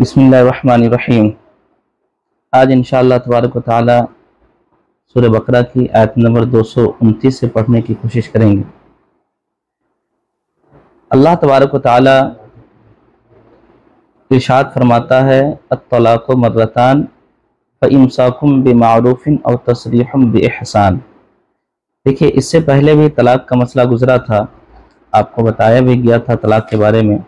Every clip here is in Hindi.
बिस्मिल्लाहिर्रहमानिर्रहीम। आज इंशाअल्लाह तबारक व तआला सूरह बकरा की आयत नंबर 229 से पढ़ने की कोशिश करेंगे। अल्लाह तबारक व तआला इरशाद फरमाता है, अत-तलाक़ु मर्रतान फ़इम्साकुम बिमारूफ़िन औ तसरीहुम बिइहसान। देखिए, इससे पहले भी तलाक का मसला गुजरा था, आपको बताया भी गया था तलाक के बारे में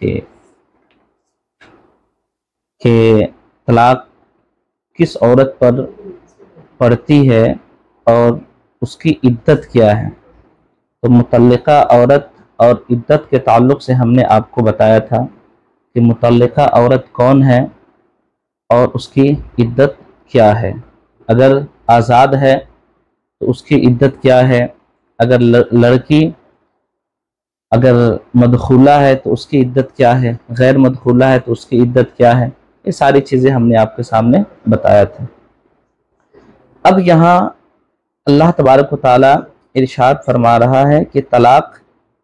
कि तलाक किस औरत पर पड़ती है और उसकी इद्दत क्या है। तो मुतल्लिका औरत और इद्दत के ताल्लुक़ से हमने आपको बताया था कि मुतल्लिका औरत कौन है और उसकी इद्दत क्या है। अगर आज़ाद है तो उसकी इद्दत क्या है, अगर लड़की अगर मदखूला है तो उसकी इद्दत क्या है, गैर मदखूला है तो उसकी इद्दत क्या है। ये सारी चीज़ें हमने आपके सामने बताया था। अब यहाँ अल्लाह तबारक व तआला इरशाद फरमा रहा है कि तलाक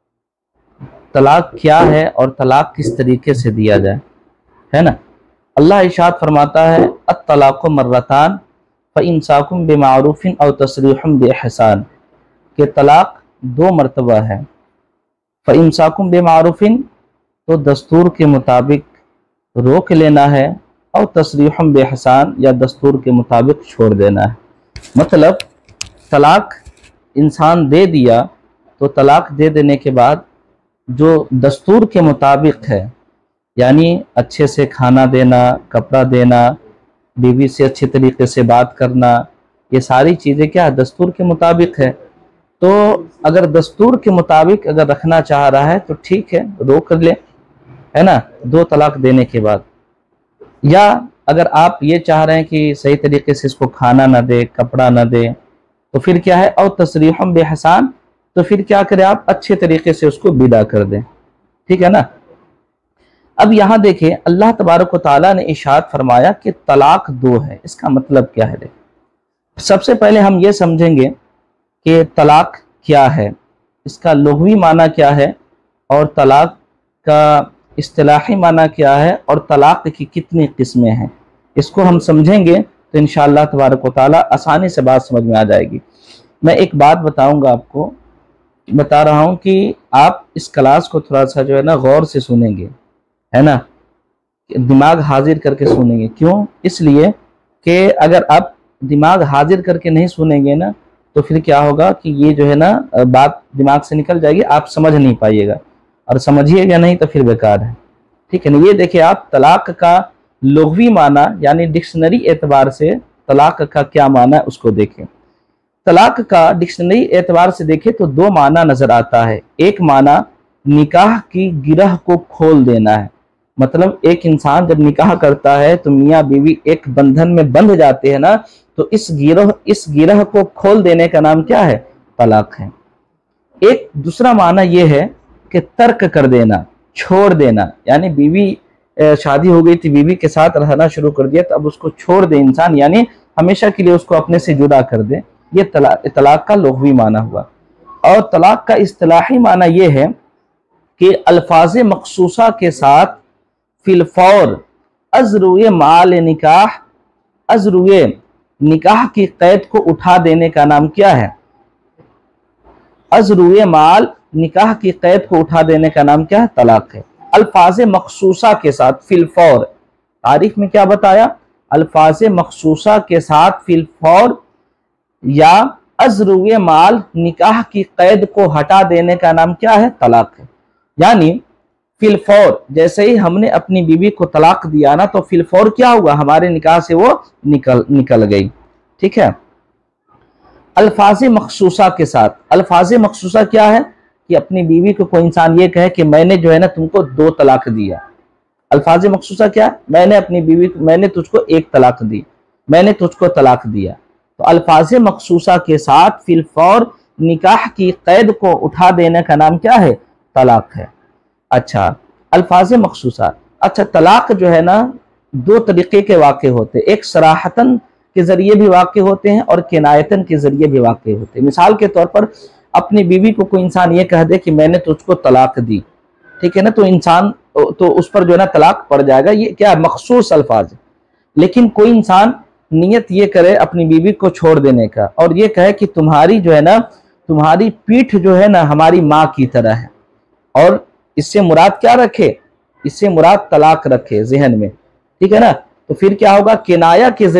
क्या है और तलाक किस तरीके से दिया जाए, है ना। अल्लाह इरशाद फरमाता है, अत-तलाक़ु मर्रतान फ़इम्साकुम बिमारूफ़िन औ तसरीहुम बिइहसान, कि तलाक दो मरतबा है। फ़इम्साकुम बिमारूफ़िन तो दस्तूर के मुताबिक रोक लेना है, और तसरीहुम बिइहसान या दस्तूर के मुताबिक छोड़ देना है। मतलब तलाक इंसान दे दिया तो तलाक दे देने के बाद जो दस्तूर के मुताबिक है, यानी अच्छे से खाना देना, कपड़ा देना, बीवी से अच्छे तरीके से बात करना, ये सारी चीज़ें क्या दस्तूर के मुताबिक है। तो अगर दस्तूर के मुताबिक अगर रखना चाह रहा है तो ठीक है, रोक ले, है ना, दो तलाक देने के बाद। या अगर आप ये चाह रहे हैं कि सही तरीके से इसको खाना ना दे, कपड़ा ना दे, तो फिर क्या है, और तसरीहुम बिइहसान, तो फिर क्या करें आप, अच्छे तरीके से उसको विदा कर दें, ठीक है ना। अब यहाँ देखें, अल्लाह तबारक व तआला ने इरशाद फरमाया कि तलाक दो है। इसका मतलब क्या है। सबसे पहले हम ये समझेंगे कि तलाक क्या है, इसका लुग़वी माना क्या है, और तलाक का इस्तिलाही माना क्या है, और तलाक की कितनी किस्में हैं। इसको हम समझेंगे तो इंशाअल्लाह तबारक व तआला आसानी से बात समझ में आ जाएगी। मैं एक बात बताऊंगा, आपको बता रहा हूं कि आप इस क्लास को थोड़ा सा जो है ना गौर से सुनेंगे, है ना, दिमाग हाजिर करके सुनेंगे। क्यों? इसलिए कि अगर आप दिमाग हाजिर करके नहीं सुनेंगे ना, तो फिर क्या होगा कि ये जो है ना बात दिमाग से निकल जाएगी, आप समझ नहीं पाइएगा, और समझिएगा नहीं तो फिर बेकार है, ठीक है ना। ये देखिए, आप तलाक का लुग़वी माना यानी डिक्शनरी एतबार से तलाक का क्या माना है उसको देखें। तलाक का डिक्शनरी एतबार से देखें तो दो माना नजर आता है। एक माना निकाह की गिरह को खोल देना है। मतलब एक इंसान जब निकाह करता है तो मियाँ बीवी एक बंधन में बंध जाते हैं ना, तो इस गिरह को खोल देने का नाम क्या है, तलाक है। एक दूसरा माना यह है कि तर्क कर देना, छोड़ देना, यानी बीवी शादी हो गई थी, बीवी के साथ रहना शुरू कर दिया, तो अब उसको छोड़ दे इंसान, यानी हमेशा के लिए उसको अपने से जुदा कर दे। ये तलाक का लुग़वी माना हुआ। और तलाक का इस्तिलाही माना यह है कि अल्फाज मखसूसा के साथ फिलफौर अज़रुए माल निकाह, अज़रुए निकाह की कैद को उठा देने का नाम क्या है। अज़रुए माल निकाह की कैद को उठा देने का नाम क्या है, तलाक है। अल्फाज मखसूसा के साथ फिलफौर, तारीख में क्या बताया, अल्फाज मखसूसा के साथ फिलफौर या अज़रुए माल निकाह की कैद को हटा देने का नाम क्या है, तलाक है। यानी फिलफौर, जैसे ही हमने अपनी बीवी को तलाक दिया ना, तो फिलफौर क्या हुआ, हमारे निकाह से वो निकल गई, ठीक है। अल्फाज मखसूसा के साथ, अल्फाज मखसूसा क्या है कि अपनी बीवी को कोई इंसान ये कहे कि मैंने जो है ना तुमको दो तलाक दिया। अल्फाज मखसूसा क्या, मैंने अपनी बीवी को, मैंने तुझको एक तलाक दी, मैंने तुझको तलाक दिया। तो अल्फाज मखसूसा के साथ फिलफौर निकाह की कैद को उठा देने का नाम क्या है, तलाक है। अच्छा, अल्फाज मखसूसा। अच्छा, तलाक जो है ना दो तरीके के वाक़े होते हैं, एक सराहतन के जरिए भी वाक़े होते हैं और किनायतन के जरिए भी वाक़े होते हैं। मिसाल के तौर पर अपनी बीवी को कोई इंसान ये कह दे कि मैंने तुझको तलाक दी, ठीक है ना, तो इंसान तो उस पर जो है ना तलाक पड़ जाएगा। ये क्या है, मखसूस अल्फाज है। लेकिन कोई इंसान नियत ये करे अपनी बीवी को छोड़ देने का और ये कहे कि तुम्हारी जो है ना, तुम्हारी पीठ जो है ना हमारी माँ की तरह है, और इससे मुराद क्या रखे, इससे मुराद तलाक रखे जहन में, ठीक है ना। तो फिर क्या होगा, किनाया के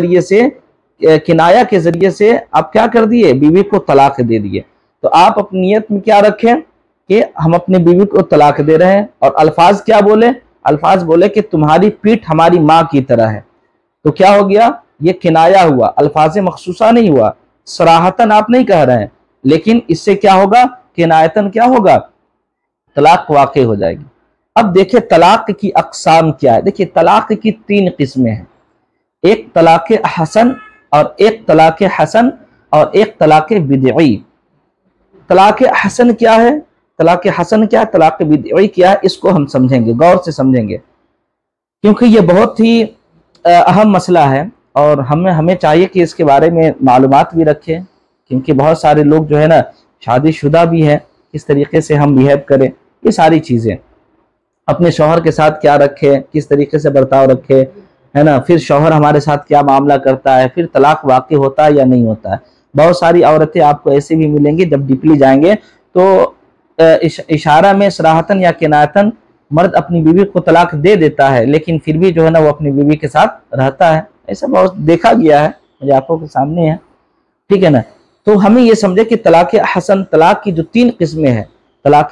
जरिए से आप क्या कर दिए, बीवी को तलाक दे दिए। तो आप अपनी नियत में क्या रखें कि हम अपनी बीवी को तलाक दे रहे हैं, और अल्फाज क्या बोले, अल्फाज बोले कि तुम्हारी पीठ हमारी माँ की तरह है। तो क्या हो गया, ये किनाया हुआ, अल्फाज मखसूसा नहीं हुआ, सराहतन आप नहीं कह रहे हैं, लेकिन इससे क्या होगा, किनायतन क्या होगा, तलाक वाक़ई हो जाएगी। अब देखिए तलाक की अक़साम क्या है। देखिए तलाक की 3 किस्में हैं, एक तलाक हसन और एक तलाक हसन और एक तलाक बिदई। तलाक हसन क्या है, तलाक हसन क्या है, तलाक बिदई क्या है, इसको हम समझेंगे, गौर से समझेंगे, क्योंकि ये बहुत ही अहम मसला है और हमें चाहिए कि इसके बारे में मालूमात भी रखें, क्योंकि बहुत सारे लोग जो है ना शादीशुदा भी हैं, किस तरीके से हम बिहेव करें, ये सारी चीज़ें, अपने शौहर के साथ क्या रखें, किस तरीके से बर्ताव रखें, है ना, फिर शौहर हमारे साथ क्या मामला करता है, फिर तलाक वाक़ई होता है या नहीं होता है। बहुत सारी औरतें आपको ऐसे भी मिलेंगी, जब डीपली जाएंगे तो इशारा में सराहतन या किनायतन मर्द अपनी बीवी को तलाक दे देता है, लेकिन फिर भी जो है ना वो अपनी बीवी के साथ रहता है। ऐसा बहुत देखा गया है, मुझे आंखों के सामने है, ठीक है ना। तो हमें ये समझे कि तलाक हसन, तलाक की जो 3 किस्में हैं, तलाक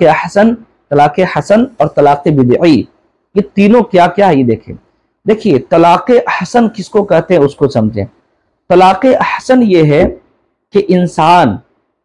हसन और तलाक बिदई, ये तीनों क्या क्या है ये देखें। देखिए तलाक हसन किसको कहते हैं उसको समझें। तलाक हसन ये है कि इंसान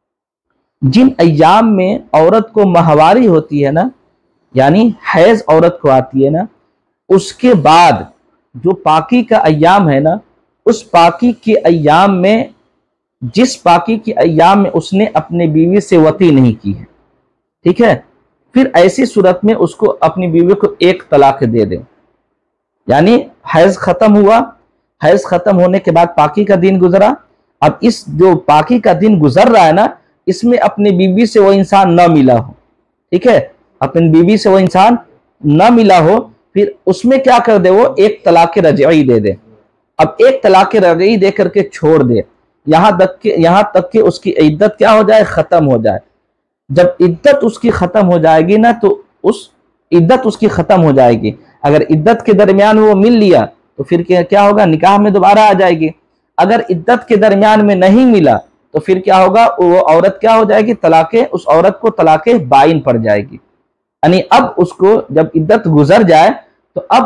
जिन अय्याम में औरत को माहवारी होती है ना, यानी हैज औरत को आती है ना, उसके बाद जो पाकी का अय्याम है ना, उस पाकी के अय्याम में, जिस पाकी के अय्याम में उसने अपने बीवी से वती नहीं की है, ठीक है, फिर ऐसी सूरत में उसको अपनी बीवी को एक तलाक दे दे। यानी हैज खत्म हुआ, हैज खत्म होने के बाद पाकी का दिन गुजरा, अब इस जो पाकी का दिन गुजर रहा है ना, इसमें अपनी बीवी से वो इंसान न मिला हो, ठीक है, अपनी बीवी से वो इंसान न मिला हो, फिर उसमें क्या कर दे, वो एक तलाक रजई दे दे। अब एक तलाक रजई दे करके छोड़ दे, यहाँ तक कि उसकी इद्दत क्या हो जाए, खत्म हो जाए। जब इद्दत उसकी खत्म हो जाएगी ना, तो उस इद्दत उसकी खत्म हो जाएगी। अगर इद्दत के दरमियान वो मिल लिया तो फिर क्या होगा, निकाह में दोबारा आ जाएगी। अगर इद्दत के दरमियान में नहीं मिला तो फिर क्या होगा, वो औरत क्या हो जाएगी, उस औरत को तलाके बाइन पड़ जाएगी। यानी अब उसको जब इद्दत गुजर जाए तो अब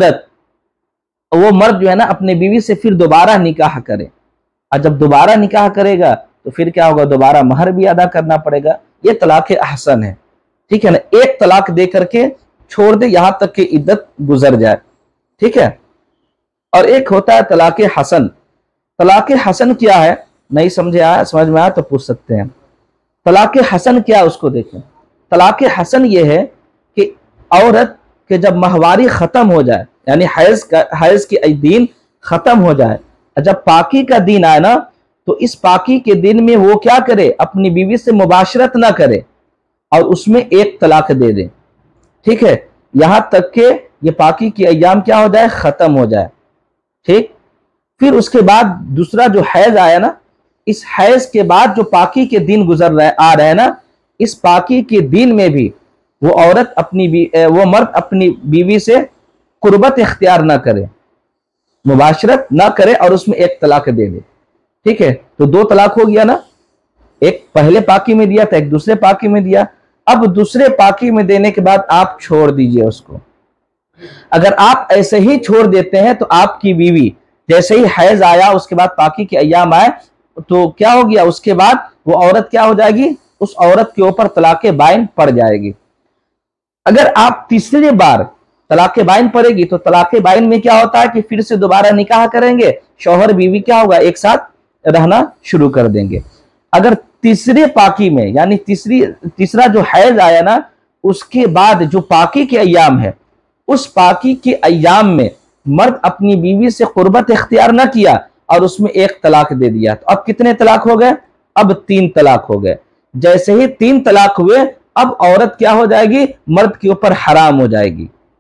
वो मर्द जो है ना अपने बीवी से फिर दोबारा निकाह करे, और जब दोबारा निकाह करेगा तो फिर क्या होगा, दोबारा महर भी अदा करना पड़ेगा। ये तलाक अहसन है, ठीक है ना, एक तलाक दे करके छोड़ दे यहां तक कि इद्दत गुजर जाए, ठीक है। और एक होता है तलाक हसन। तलाक हसन क्या है, नहीं समझ में आया तो पूछ सकते हैं। तलाक हसन क्या है उसको देखें। तलाक हसन ये है कि औरत के जब माहवारी खत्म हो जाए, यानी हैज के दिन खत्म हो जाए, जब पाकी का दिन आए ना, तो इस पाकी के दिन में वो क्या करे, अपनी बीवी से मुबाशरत ना करे और उसमें एक तलाक दे दे, ठीक है, यहां तक के ये पाकी की अय्याम क्या हो जाए, खत्म हो जाए, ठीक। फिर उसके बाद दूसरा जो हैज आया ना, इस हैज के बाद जो पाकी के दिन आ रहे हैं ना, इस पाकी के दिन में भी वो मर्द अपनी बीवी से कुर्बत इख्तियार ना करे, मुबाशरत ना करे और उसमें एक तलाक दे दे, ठीक है। तो 2 तलाक हो गया ना, एक पहले पाकी में दिया था, एक दूसरे पाकी में दिया। अब दूसरे पाकी में देने के बाद आप छोड़ दीजिए उसको। अगर आप ऐसे ही छोड़ देते हैं तो आपकी बीवी जैसे ही हैज आया, उसके बाद पाकी के अय्याम आए, तो क्या हो गया, उसके बाद वो औरत क्या हो जाएगी, उस औरत के ऊपर तलाक बाइन पड़ जाएगी। अगर आप तीसरी बार तलाक बाइन पड़ेगी तो तलाक बाइन में क्या होता है कि फिर से दोबारा निकाह करेंगे, शौहर बीवी क्या होगा, एक साथ रहना शुरू कर देंगे। अगर तीसरे पाकी में, यानी तीसरा जो हैज आया ना, उसके बाद जो पाकी के अय्याम है, उस पाकी के अय्याम में मर्द अपनी बीवी से कुर्बत इख्तियार ना किया और उसमें एक तलाक दे दिया, तो अब कितने तलाक हो गए, अब 3 तलाक हो गए। जैसे ही 3 तलाक हुए, अब औरत क्या हो जाएगी, मर्द के ऊपर हराम हो जाएगी,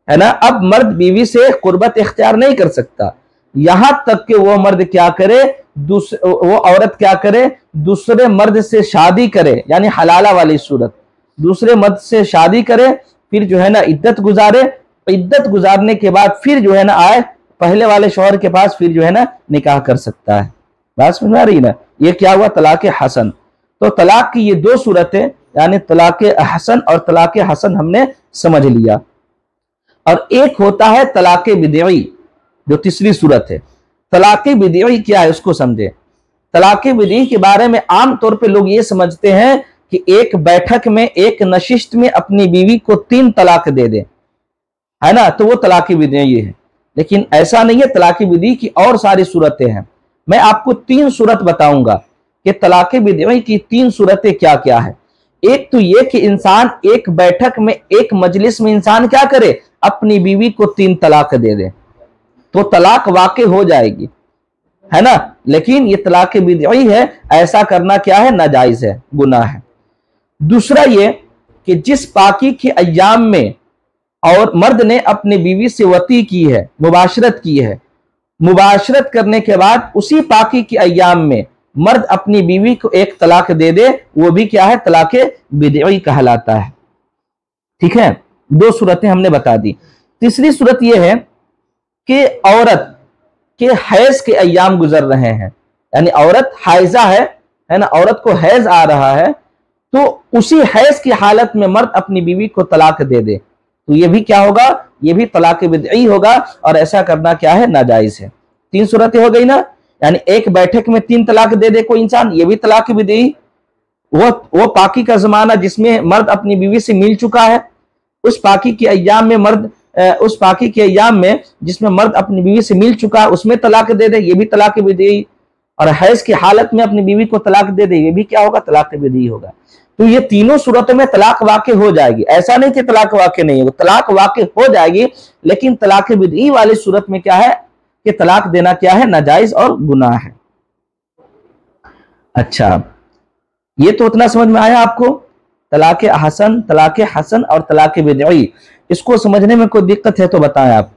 है ना। अब मर्द बीवी से कुर्बत इख्तियार नहीं कर सकता, यहां तक कि वो मर्द क्या करे, वो औरत क्या करे, दूसरे मर्द से शादी करे, यानी हलाला वाली सूरत, दूसरे मर्द से शादी करे, फिर जो है ना इद्दत गुजारे, इद्दत गुजारने के बाद फिर जो है ना आए पहले वाले शौहर के पास, फिर जो है ना निकाह कर सकता है। बात समझ में आ रही ना। ये क्या हुआ, तलाक हसन। तो तलाक की ये दो सूरतें, यानी तलाक हसन और तलाक हसन हमने समझ लिया। और एक होता है तलाक बिदई, जो तीसरी सूरत है। तलाक बिदई क्या है उसको समझे। तलाक बिदई के बारे में आमतौर पे लोग ये समझते हैं कि एक बैठक में, एक नशिस्त में अपनी बीवी को 3 तलाक दे दे, है ना, तो वो तलाक बिदई है। लेकिन ऐसा नहीं है, तलाक बिदई की और सारी सूरतें हैं। मैं आपको 3 सूरत बताऊंगा कि तलाक बिदई की 3 सूरतें क्या क्या है। एक तो ये कि इंसान एक बैठक में, एक मजलिस में इंसान क्या करे, अपनी बीवी को 3 तलाक दे दे, तो तलाक वाक़ई हो जाएगी, है ना। लेकिन ये तलाक बिदई है, ऐसा करना क्या है, नाजायज है, गुनाह है। दूसरा ये कि जिस पाकी के अय्याम में और मर्द ने अपनी बीवी से वती की है, मुबाशरत की है, मुबाशरत करने के बाद उसी पाकी के अय्याम में मर्द अपनी बीवी को 1 तलाक दे दे, वो भी क्या है, तलाक बिदई कहलाता है। ठीक है, 2 सूरतें हमने बता दी। तीसरी सूरत यह है कि औरत के हैज के अय्याम गुजर रहे हैं, यानी औरत हाइजा है ना, औरत को हैज आ रहा है, तो उसी हैज की हालत में मर्द अपनी बीवी को तलाक दे दे, तो ये भी क्या होगा, ये भी तलाक बिदई होगा, और ऐसा करना क्या है, नाजायज है। 3 सूरतें हो गई ना, यानी एक बैठक में 3 तलाक दे दे कोई इंसान, ये भी तलाक बिदई। वो पाकी का जमाना जिसमें मर्द अपनी बीवी से मिल चुका है, उस पाकी के अय्याम में मर्द, उस पाकी के अय्याम में जिसमें मर्द अपनी बीवी से मिल चुका है, उसमें तलाक दे दे, ये भी तलाक बिदई। और हैज की हालत में अपनी बीवी को तलाक दे दे, ये भी क्या होगा, तलाक बिदई होगा। तो ये तीनों सूरतों में तलाक वाक़ई हो जाएगी। ऐसा नहीं कि तलाक वाक़ई नहीं होगा, तलाक वाक़ई हो जाएगी, लेकिन तलाक बिदई वाली सूरत में क्या है कि तलाक देना क्या है, नाजायज और गुनाह है। अच्छा, ये तो उतना समझ में आया आपको। तलाक हसन और तलाक बिदई, इसको समझने में कोई दिक्कत है तो बताएं आप।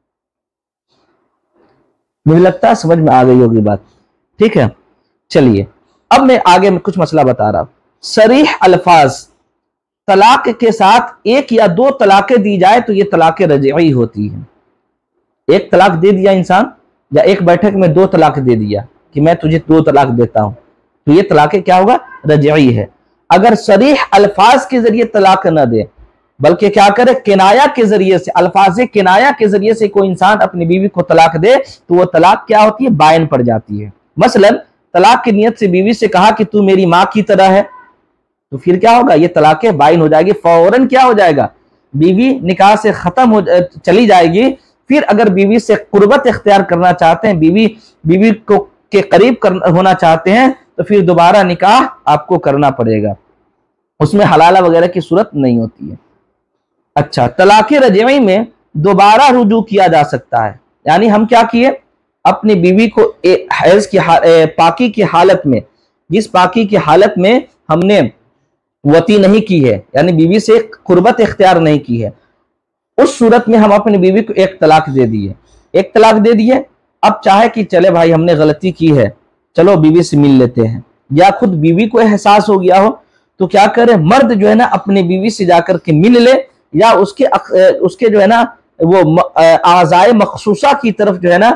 मुझे लगता है समझ में आ गई होगी बात। ठीक है, चलिए अब मैं आगे में कुछ मसला बता रहा हूं। सरीह अल्फाज, तलाक के साथ 1 या 2 तलाकें दी जाए तो ये तलाक रजई होती है। 1 तलाक दे दिया इंसान, या एक बैठक में 2 तलाक दे दिया कि मैं तुझे 2 तलाक देता हूं, तो ये तलाक क्या होगा, रजई है। अगर सरीह अल्फाज के जरिए तलाक न दे, बल्कि क्या करे, किनाया के जरिए से, अल्फाज किनाया के जरिए से कोई इंसान अपनी बीवी को तलाक दे, तो वो तलाक क्या होती है, बायन पड़ जाती है। मसलन तलाक की नियत से बीवी से कहा कि तू मेरी माँ की तरह है, तो फिर क्या होगा, ये तलाक बायन हो जाएगी, फौरन क्या हो जाएगा, बीवी निकाह से खत्म हो चली जाएगी। फिर अगर बीवी से कुर्बत इख्तियार करना चाहते हैं, बीवी को के करीब होना चाहते हैं, तो फिर दोबारा निकाह आपको करना पड़ेगा, उसमें हलाला वगैरह की सूरत नहीं होती है। अच्छा, तलाक रजई में दोबारा रुजू किया जा सकता है, यानी हम क्या किए, अपनी बीवी को हैज की पाकी की हालत में, जिस पाकी की हालत में हमने वती नहीं की है, यानी बीवी से कुर्बत इख्तियार नहीं की है, उस सूरत में हम अपनी बीवी को 1 तलाक दे दिए, 1 तलाक दे दिए। अब चाहे कि चले भाई हमने गलती की है, चलो बीवी से मिल लेते हैं, या खुद बीवी को एहसास हो गया हो, तो क्या करे, मर्द जो है ना अपनी बीवी से जाकर के मिल ले, या उसके जो है ना वो आज़ाए मखसूसा की तरफ जो है ना,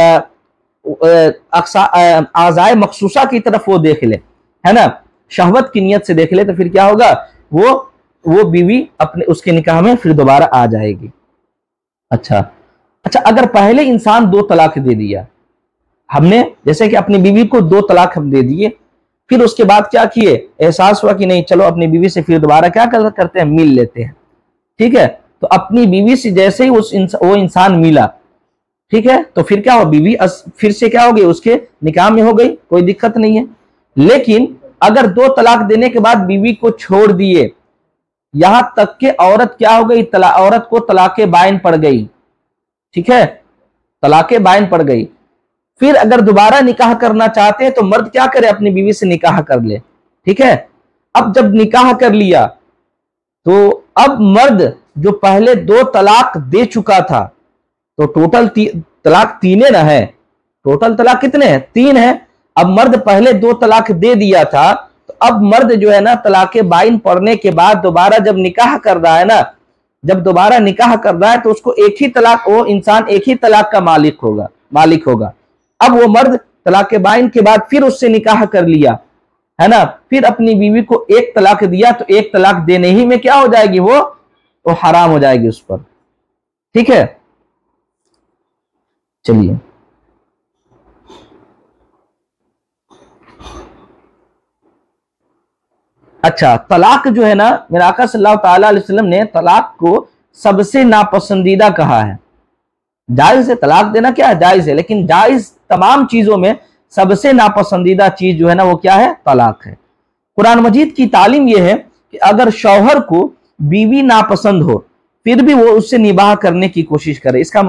आज़ाए मखसूसा की तरफ वो देख ले, है ना, शहवत की नियत से देख ले, तो फिर क्या होगा, वो बीवी अपने उसके निकाह में फिर दोबारा आ जाएगी। अच्छा, अगर पहले इंसान 2 तलाक दे दिया हमने, जैसे कि अपनी बीवी को 2 तलाक हम दे दिए, फिर उसके बाद क्या किए, एहसास हुआ कि नहीं चलो अपनी बीवी से फिर दोबारा क्या करते हैं, मिल लेते हैं। ठीक है, तो अपनी बीवी से जैसे ही वो इंसान मिला, ठीक है, तो फिर क्या हो, बीवी फिर से क्या हो गई, उसके निकाह में हो गई, कोई दिक्कत नहीं है। लेकिन अगर 2 तलाक देने के बाद बीवी को छोड़ दिए, यहां तक कि औरत क्या हो गई, औरत को तलाके बायन पड़ गई, ठीक है, तलाके बायन पड़ गई, फिर अगर दोबारा निकाह करना चाहते हैं तो मर्द क्या करे, अपनी बीवी से निकाह कर ले। ठीक है, अब जब निकाह कर लिया तो अब मर्द जो पहले 2 तलाक दे चुका था, तो टोटल तलाक 3 है ना, है टोटल तलाक कितने हैं? 3 है। अब मर्द पहले 2 तलाक दे दिया था, तो अब मर्द जो है ना तलाके बाइन पढ़ने के बाद दोबारा जब निकाह कर रहा है ना, जब दोबारा निकाह कर रहा है तो उसको एक ही तलाक, वो इंसान एक ही तलाक का मालिक होगा। अब वो मर्द तलाके बाइन के बाद फिर उससे निकाह कर लिया है ना, फिर अपनी बीवी को 1 तलाक दिया, तो 1 तलाक देने ही में क्या हो जाएगी, वो हराम हो जाएगी उस पर। ठीक है, चलिए अच्छा, तलाक जो है ना, मेरे आका सल्लल्लाहु ताला अलैहि वसल्लम ने तलाक को सबसे नापसंदीदा कहा है। जायज है तलाक देना, क्या जायज है, लेकिन जायज तमाम चीजों में सबसे नापसंदीदा चीज जो है ना वो क्या है, तलाक है। कुरान मजीद की तालीम यह है कि अगर शौहर को बीवी नापसंद हो फिर भी वो उससे निबाह करने की कोशिश करे, इसका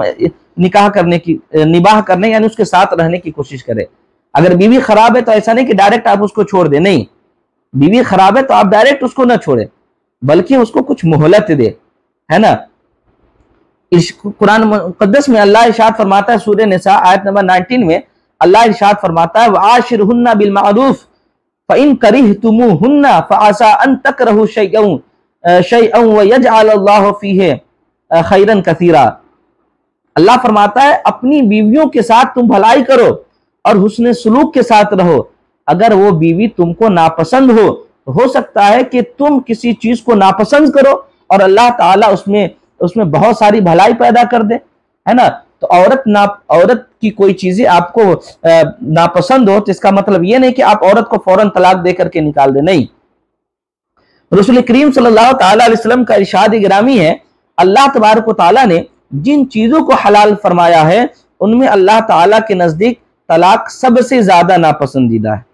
निबाह करने यानी उसके साथ रहने की कोशिश करे। अगर बीवी खराब है तो ऐसा नहीं कि डायरेक्ट आप उसको छोड़ दे, नहीं, बीवी खराब है तो आप डायरेक्ट उसको ना छोड़े, बल्कि उसको कुछ मोहलत दे, है ना। इस कुरान मुक़द्दस में अल्लाह इरशाद फरमाता है, सूरह निसा आयत नंबर 19 में अल्लाह इरशाद फरमाता है, वआशिरहुन्ना बिल मारूफ फ़इन करिहतुमुहुन्ना फ़असा अन तकरहु शैअन व यजअलल्लाहु फ़ीहि खैरन कसीरा। अल्लाह फरमाता है अपनी बीवियों के साथ तुम भलाई करो और हुस्न सलूक के साथ रहो। अगर वो बीवी तुमको नापसंद हो तो हो सकता है कि तुम किसी चीज को नापसंद करो और अल्लाह ताला उसमें बहुत सारी भलाई पैदा कर दे, है ना। तो औरत की कोई चीजें आपको नापसंद हो तो इसका मतलब ये नहीं कि आप औरत को फौरन तलाक दे करके निकाल दे, नहीं। रसूल करीम सल्लल्लाहु ताला अलैहि वसल्लम का इरशाद गिरामी है, अल्लाह तबारक व तआला ने जिन चीजों को हलाल फरमाया है उनमें अल्लाह ताला के नजदीक तलाक सबसे ज्यादा नापसंदीदा है।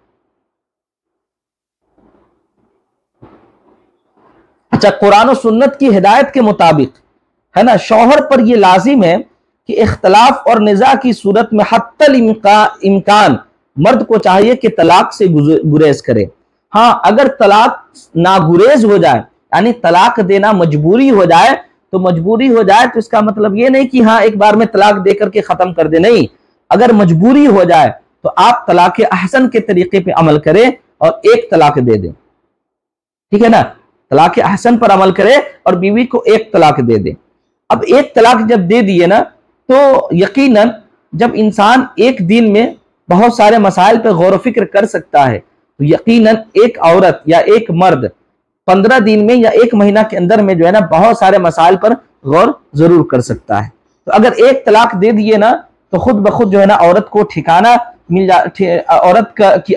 अच्छा, कुरान और सुन्नत की हिदायत के मुताबिक, है ना, शौहर पर यह लाजिम है कि इख्तलाफ और निज़ा की सूरत में हत्तल इम्कान मर्द को चाहिए कि तलाक से गुरेज करे। हाँ, अगर तलाक नागुरेज हो जाए यानी तलाक देना मजबूरी हो जाए तो इसका मतलब ये नहीं कि हाँ एक बार में तलाक दे करके खत्म कर दे, नहीं। अगर मजबूरी हो जाए तो आप तलाक अहसन के तरीके पे अमल करें और 1 तलाक दे दें, ठीक है ना। तलाक अहसन पर अमल करे और बीवी को 1 तलाक दे दे। अब 1 तलाक जब दे दिए ना तो यकीनन जब इंसान एक दिन में बहुत सारे मसाइल पर गौर फिक्र कर सकता है तो यकीनन एक औरत या एक मर्द 15 दिन में या 1 महीना के अंदर में जो है ना बहुत सारे मसाइल पर गौर जरूर कर सकता है। तो अगर 1 तलाक दे दिए ना तो खुद ब खुद जो है ना औरत को ठिकाना मिल जा, औरत की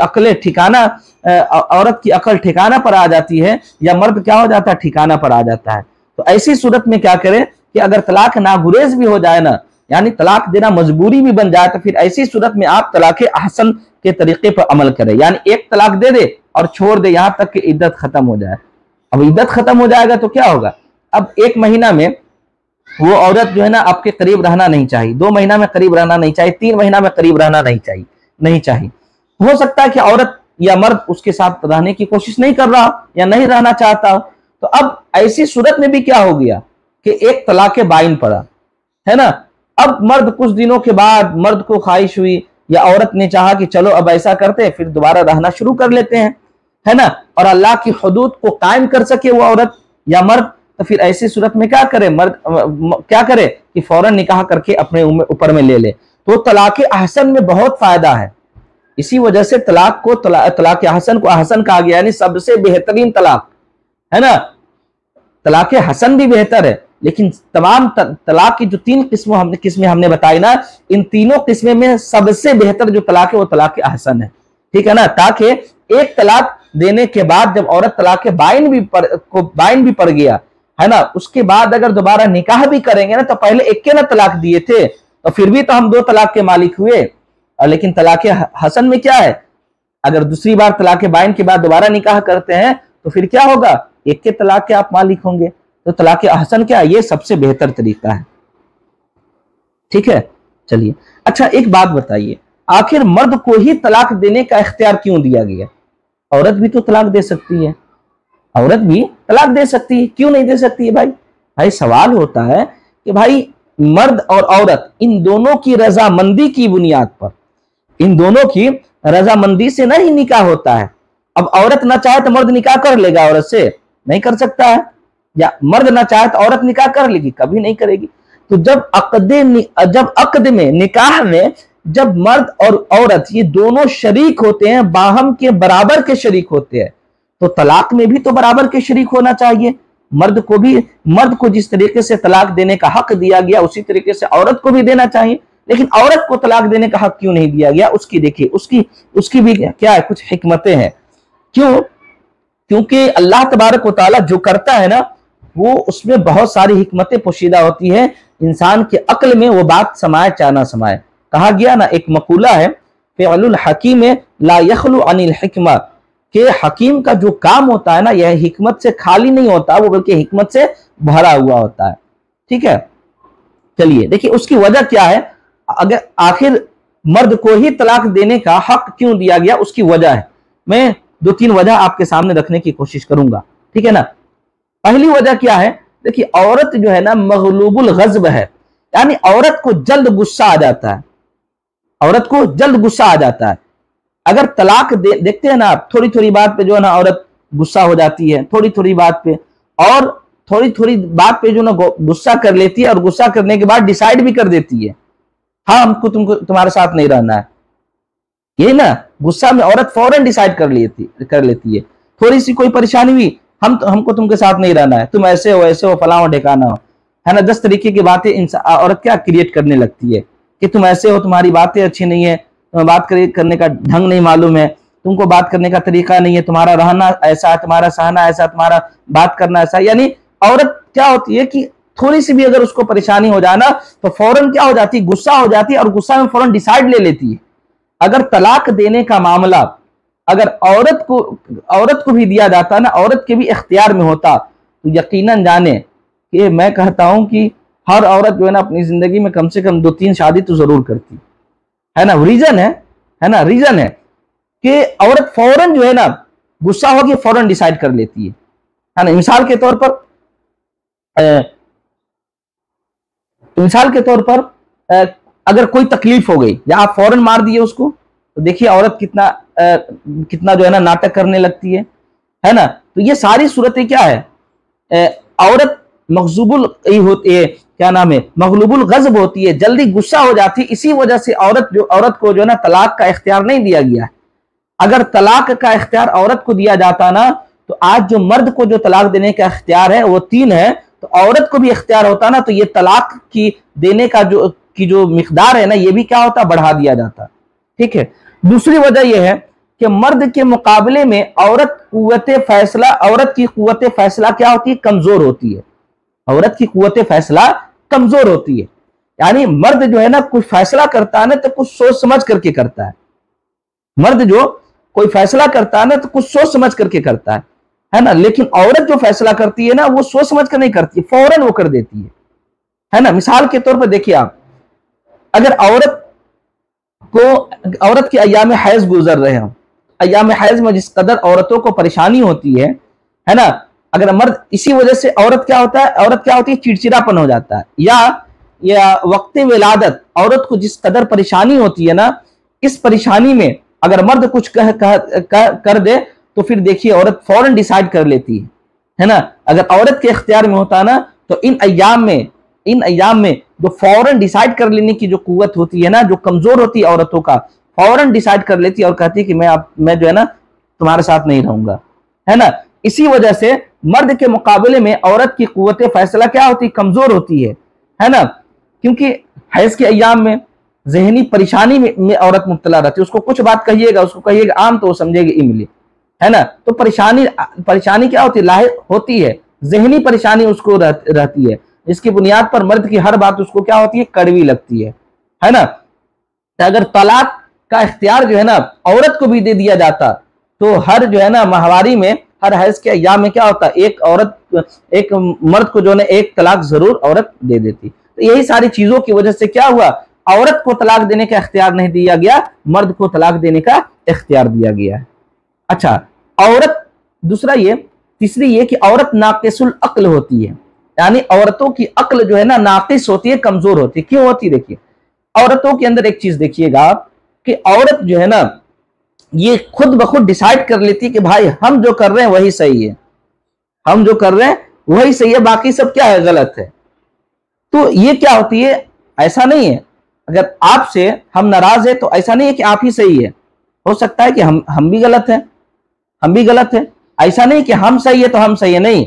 अकल ठिकाना पर आ जाती है या मर्द क्या हो जाता है, ठिकाना पर आ जाता है। तो ऐसी सूरत में क्या करें कि अगर तलाक नागुरेज भी हो जाए ना, यानी तलाक देना मजबूरी भी बन जाए, तो फिर ऐसी सूरत में आप तलाक अहसन के तरीके पर अमल करें, यानी 1 तलाक दे दे और छोड़ दे यहां तक कि इद्दत खत्म हो जाए। अब इद्दत खत्म हो जाएगा तो क्या होगा, अब 1 महीना में वो औरत जो है ना आपके करीब रहना नहीं चाहिए, 2 महीना में करीब रहना नहीं चाहिए, 3 महीना में करीब रहना नहीं चाहिए। हो सकता है कि औरत या मर्द उसके साथ रहने की कोशिश नहीं कर रहा या नहीं रहना चाहता, तो अब ऐसी सूरत में भी क्या हो गया कि 1 तलाक बाइन पड़ा, है ना। अब मर्द कुछ दिनों के बाद मर्द को ख्वाहिश हुई या औरत ने चाहा कि चलो अब ऐसा करते हैं, फिर दोबारा रहना शुरू कर लेते हैं, है ना, और अल्लाह की हुदूद को कायम कर सके वो औरत या मर्द, तो फिर ऐसी सूरत में क्या करे, मर्द क्या करे कि फौरन निकाह करके अपने ऊपर में ले ले। तो तलाक अहसन में बहुत फायदा है, इसी वजह से तलाक हसन को अहसन कहा गया, यानी सबसे बेहतरीन तलाक, है ना। तलाक हसन भी बेहतर है, लेकिन तमाम तलाक की जो 3 किस्में हमने बताई ना, इन तीनों किस्में में सबसे बेहतर जो तलाक है वो तलाक अहसन है, ठीक है ना। ताकि 1 तलाक देने के बाद जब औरत तलाक बाइन भी पड़ गया, है ना, उसके बाद अगर दोबारा निकाह भी करेंगे ना तो पहले 1 ना तलाक दिए थे तो फिर भी तो हम 2 तलाक के मालिक हुए। और लेकिन तलाक हसन में क्या है, अगर दूसरी बार तलाक बाइन के बाद दोबारा निकाह करते हैं तो फिर क्या होगा, 1 के तलाक के आप मालिक होंगे। तो तलाक अहसन क्या है, ये सबसे बेहतर तरीका है, ठीक है। चलिए, अच्छा एक बात बताइए, आखिर मर्द को ही तलाक देने का इख्तियार क्यों दिया गया? औरत भी तो तलाक दे सकती है, औरत भी तलाक दे सकती है, क्यों नहीं दे सकती है भाई, भाई सवाल होता है कि भाई मर्द और औरत इन दोनों की रजामंदी की बुनियाद पर, इन दोनों की रजामंदी से नहीं निकाह होता है। अब औरत ना चाहे तो मर्द निकाह कर लेगा औरत से? नहीं कर सकता है। या मर्द ना चाहे तो औरत निकाह कर लेगी? कभी नहीं करेगी। तो जब अक्द में, निकाह में जब मर्द और औरत ये दोनों शरीक होते हैं, बाहम के बराबर के शरीक होते हैं, तो तलाक में भी तो बराबर के शरीक होना चाहिए। मर्द को जिस तरीके से तलाक देने का हक दिया गया उसी तरीके से औरत को भी देना चाहिए। लेकिन औरत को तलाक देने का हक क्यों नहीं दिया गया? उसकी देखिए, उसकी भी क्या है, कुछ हिकमतें हैं। क्यों? क्योंकि अल्लाह तबारक व तआला जो करता है ना, वो उसमें बहुत सारी हिकमतें पोशीदा होती है। इंसान के अक्ल में वो बात समाये चाहे ना समाये। कहा गया ना, एक मकूला है, फ़िअलुल हकीम ला यखलु अनिल हिकमा, कि हकीम का जो काम होता है ना, यह हिकमत से खाली नहीं होता, वो बल्कि हिकमत से भरा हुआ होता है। ठीक है, चलिए देखिए उसकी वजह क्या है। अगर आखिर मर्द को ही तलाक देने का हक क्यों दिया गया, उसकी वजह है। मैं 2-3 वजह आपके सामने रखने की कोशिश करूंगा, ठीक है ना। पहली वजह क्या है, देखिए औरत जो है ना मगलूबुल गज़ब है, यानी औरत को जल्द गुस्सा आ जाता है, औरत को जल्द गुस्सा आ जाता है। अगर तलाक देखते हैं ना आप, थोड़ी थोड़ी बात पे जो है ना औरत गुस्सा हो जाती है, थोड़ी थोड़ी बात पे, और थोड़ी थोड़ी बात पे जो ना गुस्सा कर लेती है, और गुस्सा करने के बाद डिसाइड भी कर देती है, हाँ हमको तुम्हारे साथ नहीं रहना है। ये ना गुस्सा में औरत फौरन डिसाइड कर लेती है। थोड़ी सी कोई परेशानी हुई, हमको तुमके साथ नहीं रहना है, तुम ऐसे हो ऐसे हो फलाओ ढेकाना हो, है ना। 10 तरीके की बातें औरत क्या क्रिएट करने लगती है कि तुम ऐसे हो, तुम्हारी बातें अच्छी नहीं है, तुम्हें बात करने का ढंग नहीं मालूम है, तुमको बात करने का तरीका नहीं है, तुम्हारा रहना ऐसा है, तुम्हारा सहना ऐसा, तुम्हारा बात करना ऐसा। यानी औरत क्या होती है कि थोड़ी सी भी अगर उसको परेशानी हो जाना तो फौरन क्या हो जाती है, गुस्सा हो जाती है, और गुस्सा में फौरन डिसाइड ले लेती है। अगर तलाक देने का मामला अगर औरत को भी दिया जाता ना, औरत के भी इख्तियार में होता, तो यकीनन जाने कि मैं कहता हूं कि हर औरत जो है ना अपनी जिंदगी में कम से कम 2-3 शादी तो जरूर करती है ना। रीजन है कि औरत फौरन जो है ना गुस्सा होगी फौरन डिसाइड कर लेती है ना। मिसाल के तौर पर अगर कोई तकलीफ हो गई या आप फौरन मार दिए उसको, तो देखिए औरत कितना जो है ना नाटक करने लगती है ना। तो ये सारी सूरतें क्या है, औरत मगलूबुल गज़ब होती है, जल्दी गुस्सा हो जाती है। इसी वजह से औरत को जो है ना तलाक का इख्तियार नहीं दिया गया है। अगर तलाक का इख्तियार औरत को दिया जाता ना, तो आज जो मर्द को जो तलाक देने का इख्तियार है वो 3 है, तो औरत को भी इख्तियार होता ना, तो ये तलाक की देने का जो मिकदार है ना, ये भी क्या होता, बढ़ा दिया जाता। ठीक है। दूसरी वजह यह है कि मर्द के मुकाबले में औरत की कुव्वत फैसला क्या होती है, कमजोर होती है। औरत की कुव्वत फैसला कमजोर होती है, यानी मर्द जो है ना कोई फैसला करता है ना तो कुछ सोच समझ करके करता है। मर्द जो कोई फैसला करता है ना तो कुछ सोच समझ करके करता है ना। लेकिन औरत जो फैसला करती है ना, वो सोच समझ कर नहीं करती, फौरन वो कर देती है ना। मिसाल के तौर पर देखिए आप, अगर औरत के अय्याम हैज गुजर रहे हो, अय्याम हैज में जिस कदर औरतों को परेशानी होती है ना, अगर मर्द इसी वजह से औरत क्या होती है, चिड़चिड़ापन हो जाता है, या वक्त विलादत औरत को जिस कदर परेशानी होती है ना, इस परेशानी में अगर मर्द कुछ कर दे तो फिर देखिए औरत फौरन डिसाइड कर लेती है ना। अगर औरत के इख्तियार में होता ना, तो इन अय्याम में जो फौरन डिसाइड कर लेने की जो कुव्वत होती है ना, जो कमजोर होती है औरतों का, फौरन डिसाइड कर लेती है और कहती है कि मैं जो है ना तुम्हारे साथ नहीं रहूंगा, है ना। इसी वजह से मर्द के मुकाबले में औरत की कुव्वत फैसला क्या होती है, कमजोर होती है ना। क्योंकि हैज के अय्याम में जहनी परेशानी में औरत मुब्तला रहती है। उसको कुछ बात कहिएगा आम तो वो समझेगी इमली, है ना। तो परेशानी क्या होती है, लाहिर होती है, जहनी परेशानी उसको रहती है। इसकी बुनियाद पर मर्द की हर बात उसको क्या होती है, कड़वी लगती है ना। तो अगर तलाक का इख्तियार जो है ना औरत को भी दे दिया जाता, तो हर जो है ना माहवारी में, हर हैज के अय्याम में क्या होता, एक मर्द को जो है एक तलाक जरूर औरत दे देती। तो यही सारी चीजों की वजह से क्या हुआ, औरत को तलाक देने का इख्तियार नहीं दिया गया, मर्द को तलाक देने का इख्तियार दिया गया है। अच्छा, तीसरी ये कि औरत नाक़िसुल अक्ल होती है। यानी औरतों की अक्ल जो है ना नाकिस होती है, कमजोर होती है। क्यों होती है? देखिए, औरतों के अंदर एक चीज देखिएगा आप कि औरत जो है ना ये खुद ब खुद डिसाइड कर लेती है कि भाई हम जो कर रहे हैं वही सही है, हम जो कर रहे हैं वही सही है, बाकी सब क्या है, गलत है। तो ये क्या होती है, ऐसा नहीं है अगर आपसे हम नाराज है तो ऐसा नहीं है कि आप ही सही है, हो सकता है कि हम भी गलत है, हम भी गलत है। ऐसा नहीं कि हम सही है तो हम सही है, नहीं,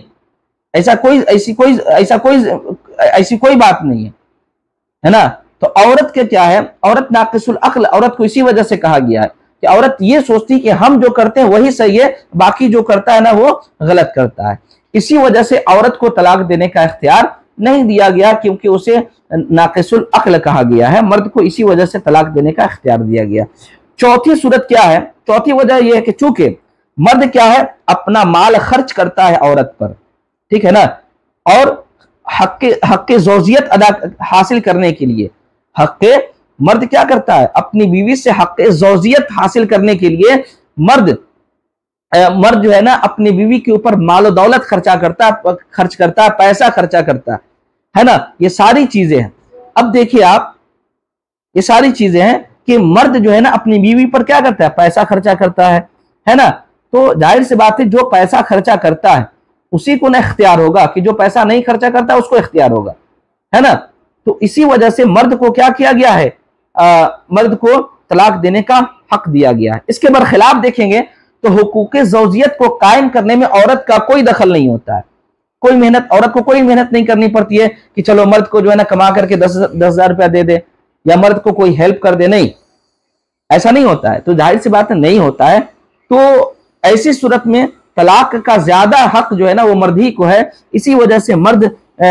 ऐसी कोई बात नहीं है ना। तो औरत के क्या है, औरत नाकिसुल अक्ल, औरत को इसी वजह से कहा गया है कि औरत ये सोचती कि हम जो करते हैं वही सही है, बाकी जो करता है ना वो गलत करता है। इसी वजह से औरत को तलाक देने का इख्तियार नहीं दिया गया, क्योंकि उसे नाकिसुल अक्ल कहा गया है। मर्द को इसी वजह से तलाक देने का इख्तियार दिया गया। चौथी सूरत क्या है, चौथी वजह यह है कि चूंकि मर्द क्या है, अपना माल खर्च करता है औरत पर, ठीक है ना, और हक ज़ौजियत अदा हासिल करने के लिए, मर्द क्या करता है, अपनी बीवी से हक ज़ौजियत हासिल करने के लिए मर्द जो है ना अपनी बीवी के ऊपर माल दौलत खर्च करता है, पैसा खर्चा करता है ना। ये सारी चीजें हैं। अब देखिए आप, ये सारी चीजें हैं कि मर्द जो है ना अपनी बीवी पर क्या करता है, पैसा खर्चा करता है ना। तो जाहिर सी बात है जो पैसा खर्चा करता है उसी को ना इख्तियार होगा, कि जो पैसा नहीं खर्चा करता उसको इख्तियार होगा, है ना। तो इसी वजह से मर्द को क्या किया गया है, मर्द को तलाक देने का हक दिया गया है। इसके बरखिलाफ देखेंगे तो हुकूक ज़ौजियत को कायम करने में औरत का कोई दखल नहीं होता है। कोई मेहनत, औरत को कोई मेहनत नहीं करनी पड़ती है कि चलो मर्द को जो है ना कमा करके 10,000 रुपया दे दे या मर्द को कोई हेल्प कर दे, नहीं, ऐसा नहीं होता है। तो जाहिर सी बात है नहीं होता है। तो ऐसी सूरत में तलाक का ज्यादा हक जो है ना वो मर्द ही को है। इसी वजह से मर्द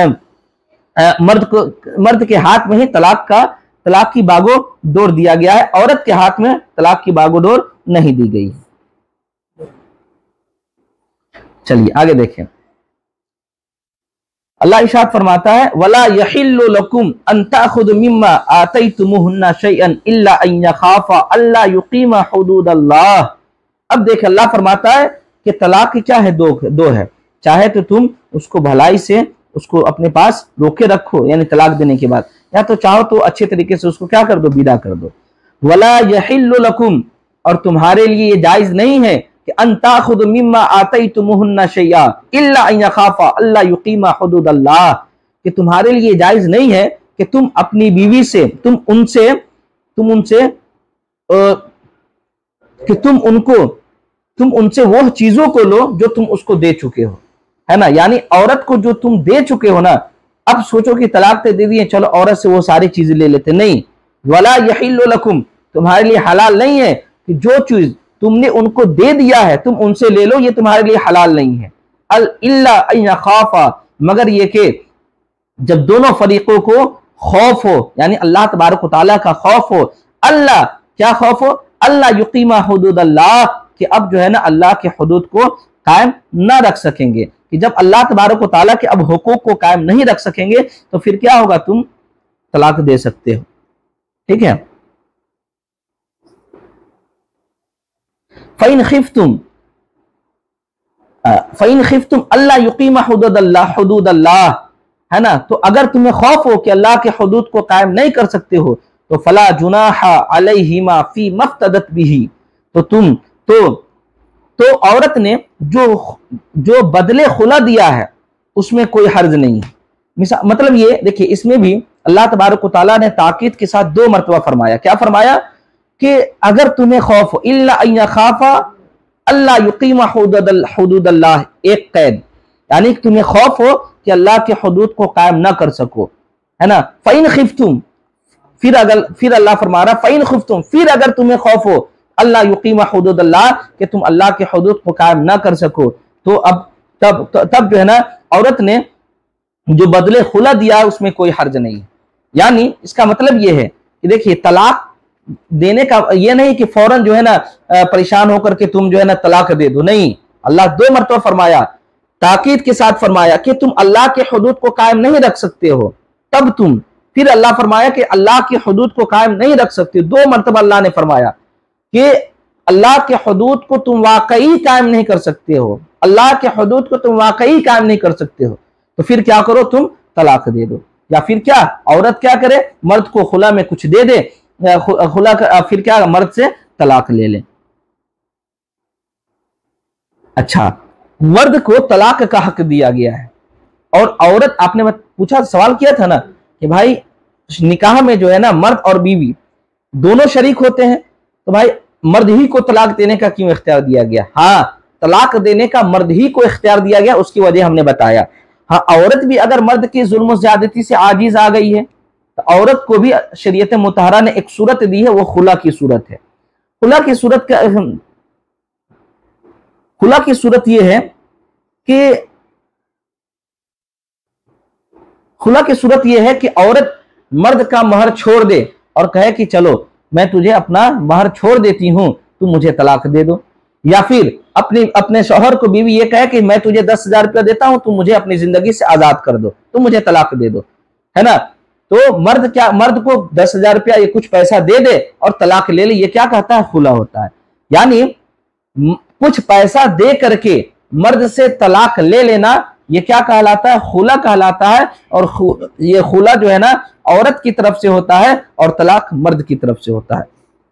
के हाथ में ही तलाक की बागोडोर दिया गया है, औरत के हाथ में तलाक की बागोडोर नहीं दी गई। चलिए आगे देखें। अल्लाह इरशाद फरमाता है, वला यहिल्लु लकुम अन ताखुदु मिम्मा आतैतुमुहुन्ना शैअन इल्ला अन यखाफा अल्ला युकीमा हुदूदल्लाह। अब देख, अल्लाह फरमाता है कि तलाक क्या है, दो है। चाहे तो तुम उसको भलाई से उसको अपने पास रोके रखो, यानी तलाक देने के बाद, या तो चाहो तो अच्छे तरीके से उसको क्या कर दो, विदा कर दो। वला यहिल्लु लकुम, और तुम्हारे लिए ये जायज नहीं है कि अन ताखुदु मिम्मा आतैतुमुहुन्ना शैआ इल्ला अन यखाफा अल्ला युकीमा हुदूदल्लाह, कि तुम्हारे लिए जायज नहीं है कि तुम अपनी बीवी से तुम उनसे वो चीजों को लो जो तुम उसको दे चुके हो, है ना। यानी औरत को जो तुम दे चुके हो ना, अब सोचो कि तलाक तो दे दिए, चलो औरत से वो सारी चीजें ले लेते, नहीं। वला यहिल्लु लकुम, तुम्हारे लिए हलाल नहीं है कि जो चीज तुमने उनको दे दिया है तुम उनसे ले लो, ये तुम्हारे लिए हलाल नहीं है। अल इल्ला अन यखाफा, मगर ये कि जब दोनों फरीकों को खौफ हो, यानी अल्लाह तबारक व तआला का खौफ हो। अल्लाह क्या खौफ हो, अल्लाह युकीमा हुदूदल्लाह, कि अब जो है ना अल्लाह के हुदूद को कायम ना रख सकेंगे। कि जब अल्लाह तबारक व तआला के अब हुकूक को कायम नहीं रख सकेंगे तो फिर क्या होगा, तुम तलाक दे सकते हो, ठीक है। फ़इन खिफ्तुम अल्लाह युकीमा हुदूदल्लाह, है ना। तो अगर तुम्हें खौफ हो कि अल्लाह के हुदूद को कायम नहीं कर सकते हो तो फला जुनाहा अलैहिमा फी मफ्तदत बिही, तो औरत ने जो बदले खुला दिया है उसमें कोई हर्ज नहीं है। मतलब ये देखिए, इसमें भी अल्लाह तबारक व तआला ने ताकीद के साथ 2 मरतबा फरमाया। क्या फरमाया कि अगर तुम्हें खौफ हो, इल्ला अन यखाफा अल्लाह युकीमा हुदूदल्लाह, एक कैद, यानी तुम्हें खौफ हो कि अल्लाह के हुदूद को कायम ना कर सको, है ना। फ़इन खिफ्तुम, फिर अल्लाह फरमा रहा, फ़इन खिफ्तुम, फिर अगर तुम्हें खौफ हो अल्लाह युकीमा हुदूदल्लाह, कि तुम अल्लाह के हुदूद को कायम ना कर सको, तो अब तब जो है ना औरत ने जो बदले खुला दिया उसमें कोई हर्ज नहीं। यानी इसका मतलब ये है कि देखिए, तलाक देने का ये नहीं कि फौरन जो है ना परेशान होकर के तुम जो है ना तलाक दे दो, नहीं। अल्लाह 2 मरतबा फरमाया, ताकीद के साथ फरमाया कि तुम अल्लाह के हुदूद को कायम नहीं रख सकते हो, तब तुम, फिर अल्लाह फरमाया कि अल्लाह के हुदूद को कायम नहीं रख सकते। 2 मरतबा अल्लाह ने फरमाया कि अल्लाह के हुदूद को तुम वाकई कायम नहीं कर सकते हो, अल्लाह के हुदूद को तुम वाकई कायम नहीं कर सकते हो। तो फिर क्या करो, तुम तलाक दे दो। या फिर क्या, औरत क्या करे, मर्द को खुला में कुछ दे दे, खुला फिर क्या, मर्द से तलाक ले ले। अच्छा, मर्द को तलाक का हक दिया गया है और औरत, आपने पूछा, सवाल किया था ना कि भाई निकाह में जो है ना मर्द और बीवी दोनों शरीक होते हैं, तो भाई मर्द ही को तलाक देने का क्यों इख्तियार दिया गया? हाँ, तलाक देने का मर्द ही को इख्तियार दिया गया, उसकी वजह हमने बताया। हाँ, औरत भी अगर मर्द की जुल्म ज्यादती से आजिज आ गई है तो औरत को भी शरीयत मुतहरा ने एक सूरत दी है, वो खुला की सूरत है। खुला की सूरत का, खुला की सूरत ये है कि, खुला की सूरत यह है कि औरत मर्द का महर छोड़ दे और कहे कि चलो मैं तुझे अपना महर छोड़ देती हूं, तू मुझे तलाक दे दो। या फिर अपने शौहर को बीवी ये कहे कि मैं तुझे 10,000 रुपया देता हूं, तू मुझे अपनी जिंदगी से आजाद कर दो, तू मुझे तलाक दे दो, है ना। तो मर्द क्या, मर्द को 10,000 रुपया ये कुछ पैसा दे दे और तलाक ले ले, ये क्या कहता है, खुला होता है। यानी कुछ पैसा दे करके मर्द से तलाक ले लेना, ये क्या कहलाता है, खुला कहलाता है। और ये खुला जो है ना औरत की तरफ से होता है और तलाक मर्द की तरफ से होता है।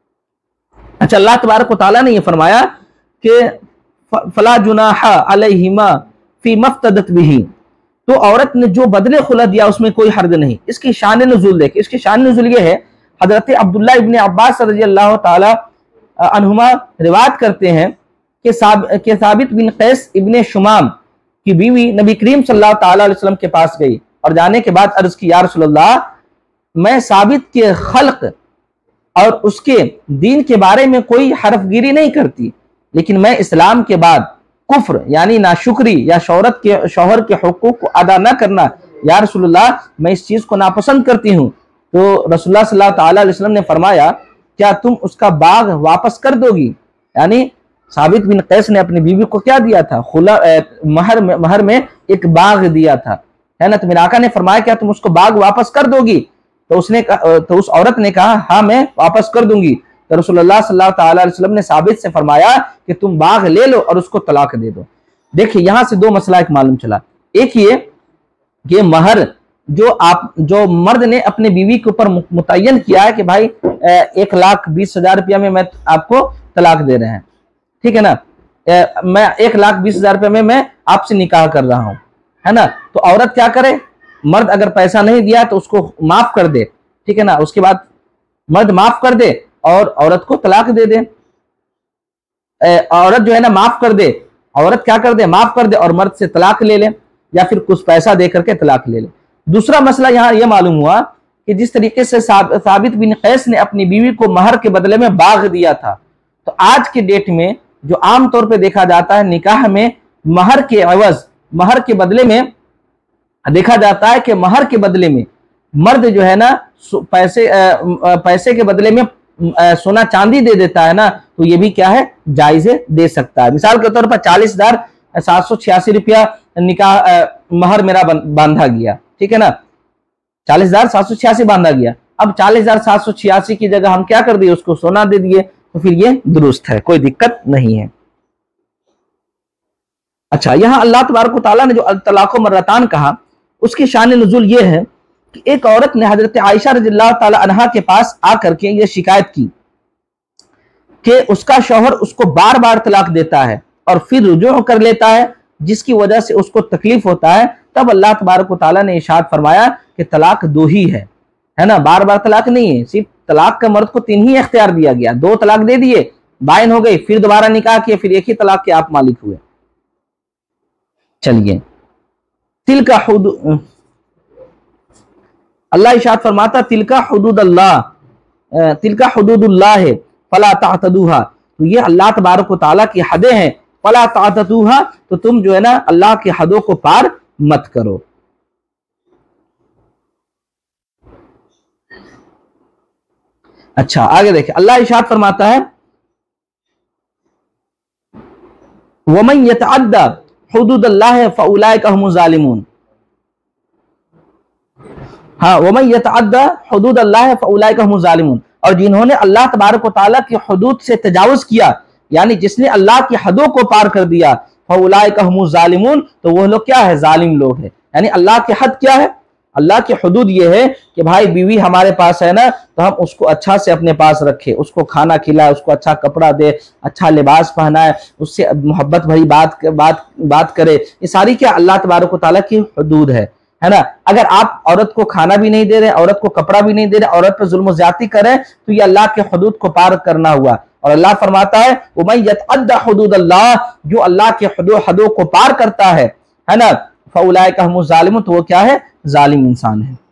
अच्छा, अल्लाह तबारक व तआला ने ये फरमाया कि फला जुनाहा अलैहिमा फी मफ्तदत बिही, तो औरत ने जो बदले खुला दिया उसमें कोई हर्ज नहीं। इसकी शान नुज़ूल देखिए, इसकी शान नुज़ूल ये है, हजरत अब्दुल्लाह इब्ने अब्बास रज़ी अल्लाह ताला अन्हुमा रिवायत करते हैं कि साबित बिन कैस इब्ने शुमाम की बीवी नबी करीम सल्लल्लाहु ताला अलैहि वसल्लम के पास गई और जाने के बाद अर्ज की, या रसूलल्लाह, मैं साबित के खल्क और उसके दीन के बारे में कोई हरफगिरी नहीं करती, लेकिन मैं इस्लाम के बाद कुफ्र यानी नाशुक्री या शौहर के हुकूक को अदा न करना, या रसूलल्लाह, मैं इस चीज को नापसंद करती हूँ। तो रसूलुल्लाह सल्लल्लाहु ताला अलैहि वसल्लम ने फरमाया, क्या तुम उसका बाग वापस कर दोगी? यानी साबित बिन कैस ने अपनी बीवी को क्या दिया था, खुला महर में एक बाग दिया था, है ना। तो मेरे आका ने फरमाया, क्या तुम उसको बाग वापस कर दोगी? तो उस औरत ने कहा, हाँ मैं वापस कर दूंगी। तो रसूलुल्लाह सल्लल्लाहु ताला अलैहि वसल्लम ने साबित से फरमाया कि तुम बाग ले लो और उसको तलाक दे दो। देखिए, यहां से दो मसला एक मालूम चला। एक ये महर जो मर्द ने अपने बीवी के ऊपर मुतय्यन किया है कि भाई 1,20,000 रुपया में मैं आपको तलाक दे रहे हैं, ठीक है ना, मैं 1,20,000 रुपये में मैं आपसे निकाह कर रहा हूं, है ना। तो औरत क्या करे, मर्द अगर पैसा नहीं दिया तो उसको माफ कर दे, ठीक है ना, उसके बाद मर्द माफ कर दे और औरत को तलाक दे दे। औरत जो है ना माफ कर दे, औरत क्या कर दे, माफ कर दे और मर्द से तलाक ले ले, या फिर कुछ पैसा दे करके तलाक ले ले। दूसरा मसला यहाँ यह मालूम हुआ कि जिस तरीके से साबित बिन कैस ने अपनी बीवी को महर के बदले में बाग दिया था, तो आज के डेट में जो आमतौर पे देखा जाता है, निकाह में महर के एवज, महर के बदले में देखा जाता है कि महर के बदले में मर्द जो है ना पैसे के बदले में सोना चांदी दे देता है ना, तो ये भी क्या है, जायजे दे सकता है। मिसाल के तौर पर 40,786 रुपया निकाह महर मेरा बांधा गया, ठीक है ना, 40,786 बांधा गया। अब 40,786 की जगह हम क्या कर दिए, उसको सोना दे दिए, तो फिर ये दुरुस्त है, कोई दिक्कत नहीं है। अच्छा, यहां अल्लाह तबारक व तआला ने जो तलाक़ मर्रतान कहा, उसकी शान नुज़ूल ये है कि एक औरत ने हजरत आयशा रज़ियल्लाहु ताला अन्हा के पास आकर के ये शिकायत की कि उसका शौहर उसको बार बार तलाक देता है और फिर रुजू कर लेता है, जिसकी वजह से उसको तकलीफ होता है। तब अल्लाह तबारक व तआला ने इरशाद फरमाया कि तलाक दो ही है ना, बार बार तलाक नहीं है। सिर्फ तलाक का मर्द को 3 ही इख्तियार दिया गया, 2 तलाक दे दिए, बाइन हो गई, फिर दोबारा निकाह किए, फिर एक ही तलाक के आप मालिक हुए। चलिए, तिलका हुदूद, अल्लाह इरशाद फरमाता, तिलका हुदूदुल्लाह, तिलका हुदूदुल्लाह है फला तातदूहा, तो ये अल्लाह तबारक व तआला की हदें हैं, फला तातदूहा, तो तुम जो है ना अल्लाह की हदों को पार मत करो। अच्छा, आगे देखिए, अल्लाह इरशाद फरमाता है, वमन यतअद्दा हुदूदल्लाह फउलाइका हुमुज़ ज़ालिमून। हाँ, वमन यतअद्दा हुदूदल्लाह फउलाइका हुमुज़ ज़ालिमून, और जिन्होंने अल्लाह तबारक व तआला की हुदूद से तजावुज किया, यानी जिसने अल्लाह की हदों को पार कर दिया, फउलाइका हुमुज़ ज़ालिमून, तो वो लोग क्या है, जालिम लोग है। यानी अल्लाह की हद क्या है, अल्लाह की हदूद ये है कि भाई बीवी हमारे पास है ना, तो हम उसको अच्छा से अपने पास रखें, उसको खाना खिलाए, उसको अच्छा कपड़ा दे, अच्छा लिबास पहनाए, उससे मोहब्बत भरी बात करे। ये सारी क्या अल्लाह तबारक व तआला की हदूद है ना। अगर आप औरत को खाना भी नहीं दे रहे, औरत को कपड़ा भी नहीं दे रहे, औरत पर जुल्म ज्यादती करें, तो ये अल्लाह के हदूद को पार करना हुआ। और अल्लाह फरमाता है वमन यतअद्दा हुदूद अल्लाह, जो अल्लाह के हदों को पार करता है ना, फउलाइका हुमुज़ ज़ालिमून, तो वो क्या है, जालिम इंसान है।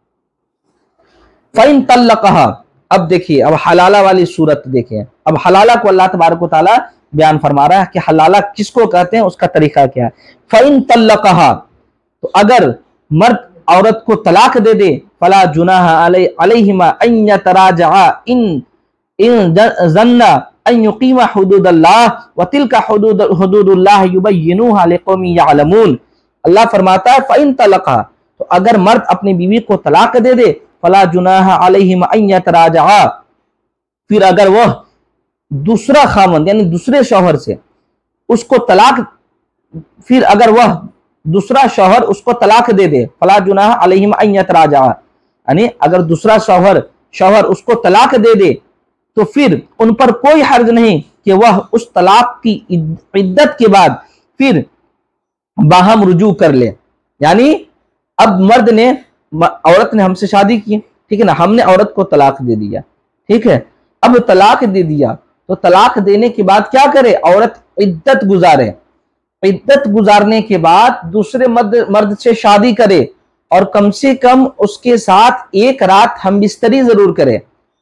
फ़इन तल्लक़हा, अब देखिए, अब हलाला वाली सूरत देखिए। अब हलाला को अल्लाह तबारक व तआला बयान फरमा रहा है कि हलाला किसको कहते हैं, उसका तरीका क्या है। फ़इन तल्लक़हा, तो अगर मर्द औरत को तलाक दे दे, फला जुनाह अलैहिमा अन यतराजआ इन ज़न्ना अन युक़ीमा हुदूदल्लाह व तिलका हुदूदुल्लाह युबय्यिनुहा लिक़ौमिन यअलमून। अल्लाह फरमाता है फ़इन तलक़हा, तो अगर मर्द अपनी बीवी को तलाक दे दे, फला जुनाह अलैहिमा अन यतराजआ, फिर अगर वह दूसरा खामन यानी दूसरे शौहर से उसको तलाक, फिर अगर वह दूसरा शौहर उसको तलाक दे दे, फला जुनाह अलैहिमा अन यतराजआ, यानी अगर दूसरा शौहर उसको तलाक दे दे, तो फिर उन पर कोई हर्ज नहीं कि वह उस तलाक की इद्दत के बाद फिर बाहम रुजू कर ले। यानी अब मर्द ने, औरत ने हमसे शादी की, ठीक है ना, हमने औरत को तलाक दे दिया, ठीक है, अब तलाक दे दिया, तो तलाक देने के बाद क्या करे, औरत इद्दत गुजारे, इद्दत गुजारने के बाद दूसरे मर्द से शादी करे, और कम से कम उसके साथ एक रात हम बिस्तरी जरूर करे।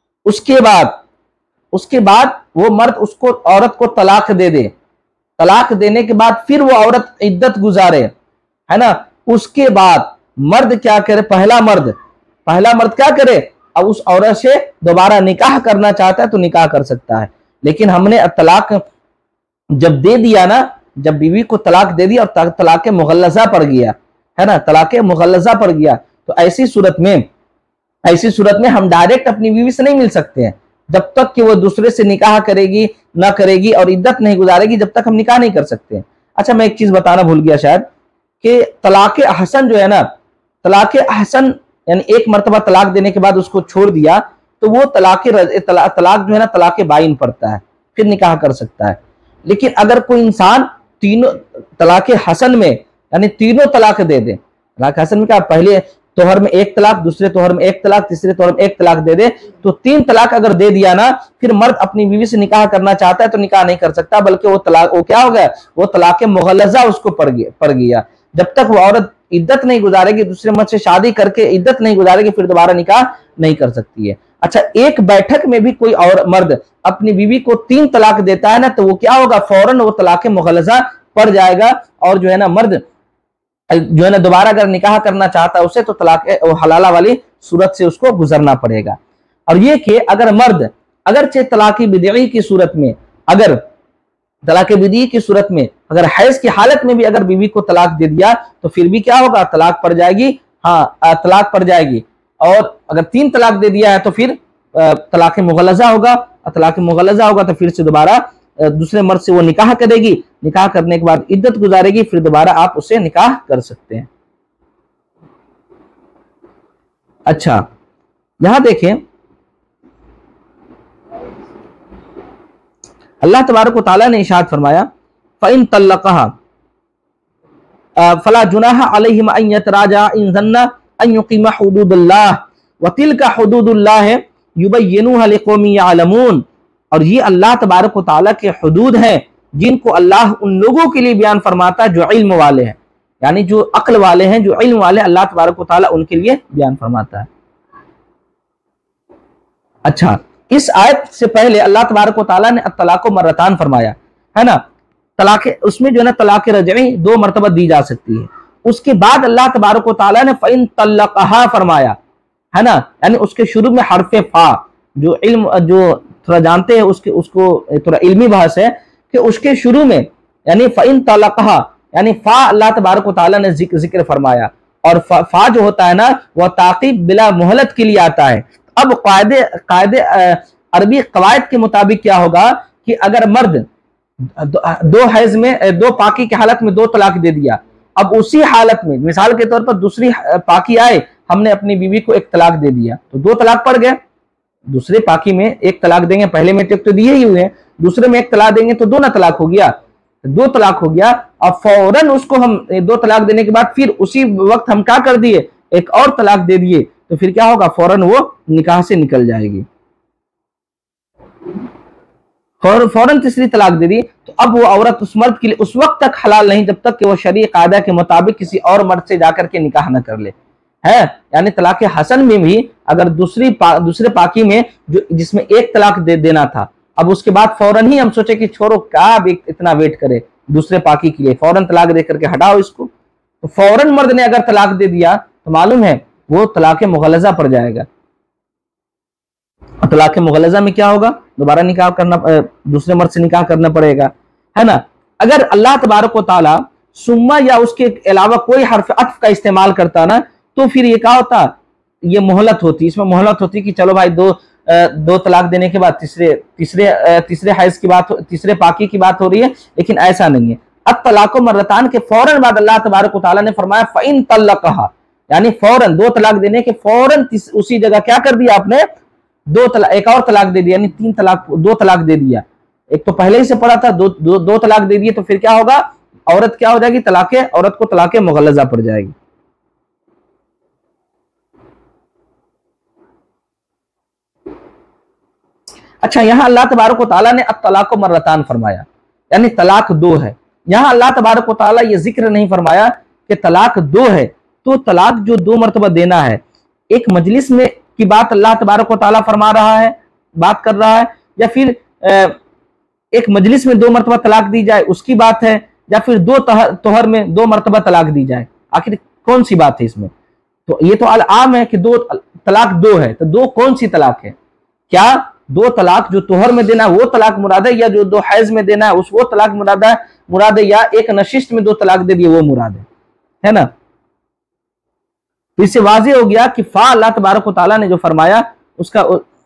उसके बाद वो मर्द उसको, औरत को तलाक दे दे, तलाक देने के बाद फिर वो औरत इद्दत गुजारे, है ना। उसके बाद मर्द क्या करे, पहला मर्द क्या करे, अब उस औरत से दोबारा निकाह करना चाहता है तो निकाह कर सकता है। लेकिन हमने तलाक जब दे दिया ना, जब बीवी को तलाक दे दिया और तलाक मुगल्लज़ा पड़ गया, है ना, तलाक मुगल्लज़ा पड़ गया, तो ऐसी सूरत में हम डायरेक्ट अपनी बीवी से नहीं मिल सकते हैं। जब तक कि वो दूसरे से निकाह करेगी ना करेगी और इद्दत नहीं गुजारेगी, जब तक हम निकाह नहीं कर सकते। अच्छा, मैं एक चीज बताना भूल गया शायद, कि तलाक अहसन जो है ना, तलाक अहसन यानी एक मर्तबा तलाक देने के बाद उसको छोड़ दिया, तो वो तलाक जो है ना, तलाक बाइन पड़ता है, फिर निकाह कर सकता है। लेकिन अगर कोई इंसान तीनों तलाक हसन में यानी तीनों तलाक दे दे, तलाक हसन में क्या, पहले तोहर में एक तलाक, दूसरे तोहर में एक तलाक, तीसरे तोहर में एक तलाक दे दे, तो 3 तलाक अगर दे दिया ना, फिर मर्द अपनी बीवी से निकाह करना चाहता है तो निकाह नहीं कर सकता, बल्कि वो क्या हो गया, वो तलाक मुगल्लज़ा उसको पड़ गया। जब तक वो औरत इद्दत नहीं गुजारेगी, दूसरे मर्द से शादी करके इद्दत नहीं गुजारेगी, फिर दोबारा निकाह नहीं कर सकती है। अच्छा, एक बैठक में भी कोई और मर्द अपनी बीवी को 3 तलाक देता है ना, तो वो क्या होगा, फौरन वो तलाक मुगल्लज़ा पड़ जाएगा, और जो है ना मर्द जो है ना दोबारा अगर निकाह करना चाहता है उसे, तो तलाक हलाला वाली सूरत से उसको गुजरना पड़ेगा। और ये कि अगर मर्द अगरचे तलाक बिदई की सूरत में, अगर तलाक बिदई की सूरत में अगर हैज की हालत में भी अगर बीवी को तलाक दे दिया, तो फिर भी क्या होगा, तलाक पड़ जाएगी। हाँ, तलाक पड़ जाएगी। और अगर 3 तलाक दे दिया है तो फिर तलाक मुगल्लज़ा होगा, तलाक मुगल्लज़ा होगा तो फिर से दोबारा दूसरे मर्द से वो निकाह करेगी, निकाह करने के बाद इद्दत गुजारेगी, फिर दोबारा आप उससे निकाह कर सकते हैं। अच्छा, यहां देखें, अल्लाह तबारक व तआला ने इरशाद फरमाया फ़इन तल्लक़हा फला जुनाह अलैहिमा अन यतराजा इन ज़न्ना अन युक़ीमा हुदूदल्लाह व तिलका हुदूदुल्लाह युबय्यिनुहा लिक़ौमिन यअलमून। और ये अल्लाह तबारक व तआला के हुदूद हैं, जिनको अल्लाह उन लोगों के लिए बयान फरमाता है जो इल्म वाले हैं, यानी जो अक्ल वाले हैं, जो इल्म वाले, अल्लाह तबारक व तआला उनके लिए बयान फरमाता है। अच्छा, इस आयत से पहले अल्लाह तबारक व तआला ने तलाक़ मर्रतान फरमाया, है ना, तलाक़, उसमें जो है ना तलाक़ रजई 2 मरतबा दी जा सकती है। उसके बाद अल्लाह तबारक व तआला ने फ़इन तल्लक़हा फरमाया, है ना, यानी उसके शुरू में हरफ फा, जो इल्म जो थोड़ा जानते हैं उसको थोड़ा इल्मी बहस है कि उसके शुरू में यानी फ़इन तल्लक़हा यानी फा अल्लाह तबारक व तआला ने जिक्र फरमाया, और फा जो होता है ना, वह ताक़ीब बिला मोहलत के लिए आता है। अब कायदे अरबी कवायद के मुताबिक क्या होगा कि अगर मर्द 2 हैज में 2 पाकी की हालत में 2 तलाक दे दिया, अब उसी हालत में मिसाल के तौर पर दूसरी पाकी आए, हमने अपनी बीवी को एक तलाक दे दिया तो 2 तलाक पड़ गए। दूसरे पाकी में एक तलाक देंगे, पहले में तो दिए ही हुए हैं, दूसरे में एक तलाक देंगे तो 2 ना तलाक हो गया, 2 तलाक हो गया। अब फौरन उसको हम 2 तलाक देने के बाद फिर उसी वक्त हम क्या कर दिए, एक और तलाक दे दिए, तो फिर क्या होगा, फौरन वो निकाह से निकल जाएगी। फौरन तीसरी तलाक दे दी तो अब वो औरत उस मर्द के लिए उस वक्त तक हलाल नहीं जब तक कि वो शरीय कायदा के मुताबिक किसी और मर्द से जाकर के निकाह न कर ले, है। यानी तलाक हसन में भी अगर दूसरे पाकी में जिसमें एक तलाक दे देना था, अब उसके बाद फौरन ही हम सोचे कि छोड़ो क्या इतना वेट करे दूसरे पाकी के लिए, फौरन तलाक दे करके हटाओ इसको, तो फौरन मर्द ने अगर तलाक दे दिया तो मालूम है वो तलाक मुगलजा पड़ जाएगा। तलाक मुगलजा में क्या होगा, दोबारा निकाह करना, दूसरे मर्द से निकाह करना पड़ेगा, है ना। अगर अल्लाह तबारक व तआला सुम्मा या उसके अलावा कोई हर्फ अत्फ का इस्तेमाल करता ना, तो फिर ये क्या होता, ये मोहलत होती, इसमें मोहलत होती कि चलो भाई दो तलाक देने के बाद तीसरे हैज की बात, तीसरे पाकी की बात हो रही है, लेकिन ऐसा नहीं है। अब तलाको मर्रतान के फौरन बाद अल्लाह तबारक व तआला ने फरमाया फ़इन तल्लक़हा, यानी फौरन 2 तलाक देने के फौरन उसी जगह क्या कर दिया आपने, एक और तलाक दे दिया, यानी 2 तलाक दे दिया। एक तो पहले ही से पड़ा था, दो तलाक दे दिए, तो फिर क्या होगा, औरत क्या हो जाएगी, औरत को तलाक मुगलजा पड़ जाएगी। अच्छा, यहां अल्लाह तबारक व तआला ने अत-तलाक़ मर्रतान फरमाया, यानी तलाक 2 है। यहां अल्लाह तबारक व तआला ये जिक्र नहीं फरमाया कि तलाक 2 है, तो तलाक जो 2 मरतबा देना है, एक मजलिस में की बात अल्लाह तबारक व तआला फरमा रहा है, बात कर रहा है, या फिर एक मजलिस में 2 मरतबा तलाक दी जाए उसकी बात है, या फिर 2 तोहर में 2 मरतबा तलाक दी जाए, आखिर कौन सी बात है इसमें। तो ये तो आम है कि 2 तलाक 2 है, तो 2 कौन सी तलाक है, क्या 2 तलाक जो तोहर में देना है वो तलाक मुराद है, या जो 2 हैज में देना है वो तलाक मुराद है, या एक नशिस्त में 2 तलाक दे दिए वो मुराद है ना। तो इससे वाज़ेह हो गया कि फा अल्लाह तबारक व तआला ने जो फरमाया उसका,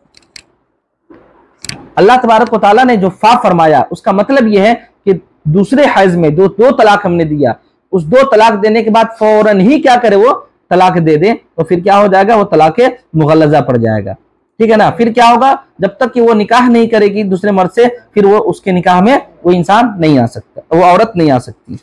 अल्लाह तबारक व तआला ने जो फा फरमाया उसका मतलब यह है कि दूसरे हैज में 2 तलाक हमने दिया, उस 2 तलाक देने के बाद फौरन ही क्या करे, वो तलाक दे दे, तो फिर क्या हो जाएगा, वो तलाक मुगलजा पड़ जाएगा, ठीक है ना। फिर क्या होगा, जब तक कि वो निकाह नहीं करेगी दूसरे मर्द से, फिर वो उसके निकाह में वो इंसान नहीं आ सकता, वो औरत नहीं आ सकती।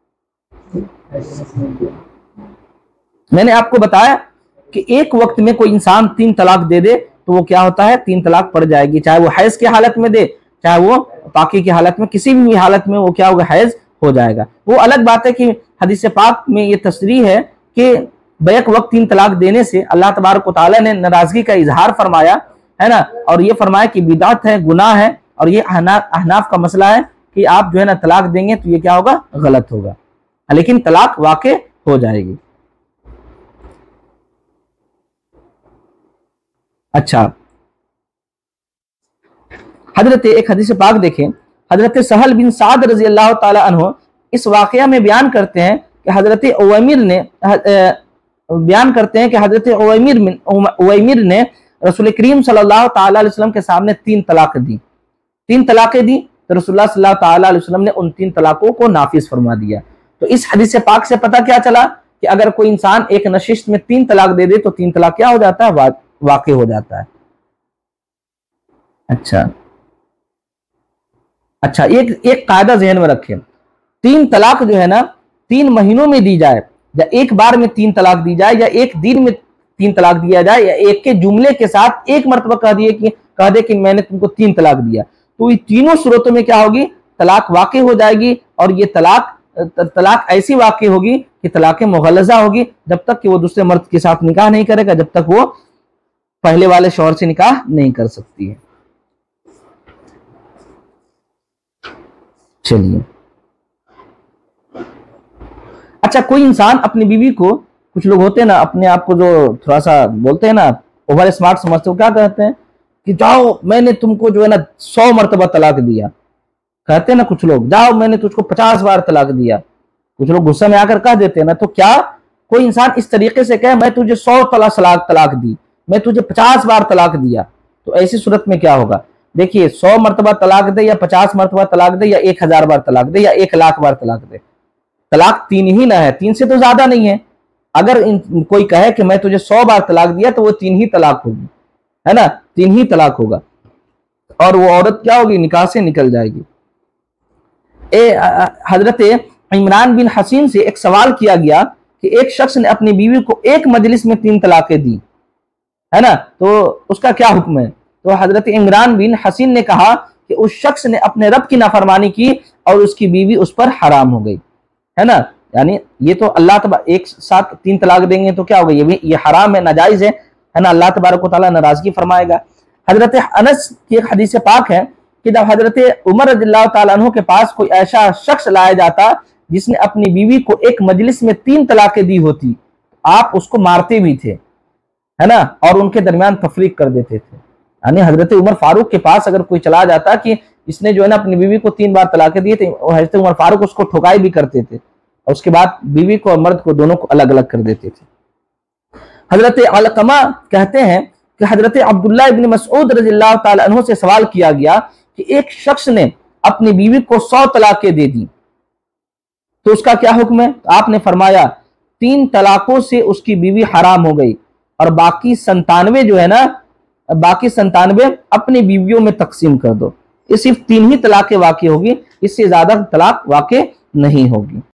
मैंने आपको बताया कि एक वक्त में कोई इंसान 3 तलाक दे दे तो वो क्या होता है, 3 तलाक पड़ जाएगी, चाहे वो हैज की हालत में दे, चाहे वो पाकी की हालत में, किसी भी हालत में वो क्या होगा, हैज हो जाएगा। वो अलग बात है कि हदीस पाक में ये तस्रीह है कि बैक वक्त 3 तलाक देने से अल्लाह तबारक व तआला ने नाराजगी का इजहार फरमाया, है ना, और ये फरमाया कि बिदअत है, गुनाह है, और ये अहनाफ का मसला है कि आप जो है ना तलाक देंगे तो ये क्या होगा, गलत होगा, लेकिन तलाक वाक़े हो जाएगी। अच्छा, एक हदीस पाक देखें, हजरत सहल बिन साद रजी अल्लाह ताला अन्हु इस वाक़या में बयान करते हैं कि हजरत उवैमिर ने रसूल करीम सल्लल्लाहु ताला अलैहि वसल्लम के सामने 3 तलाक दी, 3 तलाक़ें दी, तो रसूलुल्लाह सल्लल्लाहु ताला अलैहि वसल्लम ने उन 3 तलाकों को नाफिज फरमा दिया। तो इस हदीस पाक से पता क्या चला कि अगर कोई इंसान एक नशिस्त में 3 तलाक दे दे तो 3 तलाक क्या हो जाता है, वाक़े हो जाता है। अच्छा, एक कायदा ज़हन में रखें, 3 तलाक जो है ना 3 महीनों में दी जाए, या एक बार में 3 तलाक दी जाए, या एक दिन में 3 तलाक दिया जाए, या एक के जुमले के साथ एक मरतबा कह दे कि मैंने तुमको 3 तलाक दिया, तो ये तीनों सूरतों में क्या होगी, तलाक वाक़े हो जाएगी। और ये तलाक ऐसी वाक़े होगी कि तलाक मुगलजा होगी, जब तक कि वो दूसरे मर्द के साथ निकाह नहीं करेगा, जब तक वो पहले वाले शौहर से निकाह नहीं कर सकती है। चलिए, अच्छा, कोई इंसान अपनी बीवी को, कुछ लोग होते हैं ना अपने आप को जो थोड़ा सा बोलते हैं ना, ओवर स्मार्ट समझते हो, क्या कहते हैं कि जाओ मैंने तुमको जो है ना 100 मरतबा तलाक दिया, कहते हैं ना कुछ लोग, जाओ मैंने तुझको 50 बार तलाक दिया। कुछ लोग गुस्से में आकर कह देते हैं ना, तो क्या कोई इंसान इस तरीके से कहे मैं तुझे 100 तलाक दी, मैं तुझे 50 बार तलाक दिया, तो ऐसी सूरत में क्या होगा। देखिए, 100 मरतबा तलाक दे, या 50 मरतबा तलाक दे, या 1000 बार तलाक दे, या 1 लाख बार तलाक दे, तलाक 3 ही ना है, 3 से तो ज्यादा नहीं है। अगर कोई कहे कि मैं तुझे 100 बार तलाक दिया तो वो 3 ही तलाक होगी, है ना, 3 ही तलाक होगा, और वो औरत क्या होगी, निकाह से निकल जाएगी। हजरत इमरान बिन हसीन से एक सवाल किया गया कि एक शख्स ने अपनी बीवी को एक मजलिस में 3 तलाकें दी, है ना, तो उसका क्या हुक्म है? तो हजरत इमरान बिन हसीन ने कहा कि उस शख्स ने अपने रब की नाफरमानी की और उसकी बीवी उस पर हराम हो गई, है ना। यानी ये तो अल्लाह तबार एक साथ 3 तलाक देंगे तो क्या होगा, ये हराम है, नाजायज है ना, अल्लाह तबारक व तआला नाराजगी फरमाएगा। हजरत अनस की एक हदीस पाक है कि जब हजरत उमर रज़ियल्लाहु तआला अन्हु के पास कोई ऐसा शख्स लाया जाता जिसने अपनी बीवी को एक मजलिस में 3 तलाकें दी होती, आप उसको मारते भी थे, है ना, और उनके दरमियान तफरीक कर देते थे। यानी हजरत उमर फारूक के पास अगर कोई चला जाता कि इसने जो है ना अपनी बीवी को 3 बार तलाकें दी, तो हजरत उमर फारूक उसको ठुकाई भी करते थे और उसके बाद बीवी को और मर्द को दोनों को अलग अलग कर देते थे। हजरत अलकमा कहते हैं कि हजरत अब्दुल्लाह इब्न मसऊद रज़ियल्लाहु तआला अन्हु से सवाल किया गया कि एक शख्स ने अपनी बीवी को 100 तलाकें दे दी तो उसका क्या हुक्म है? तो आपने फरमाया 3 तलाकों से उसकी बीवी हराम हो गई और बाकी 97 जो है ना, बाकी 97 अपनी बीवियों में तकसीम कर दो। ये सिर्फ 3 ही तलाकें वाक़ई होगी, इससे ज्यादा तलाक वाक़ई नहीं होगी।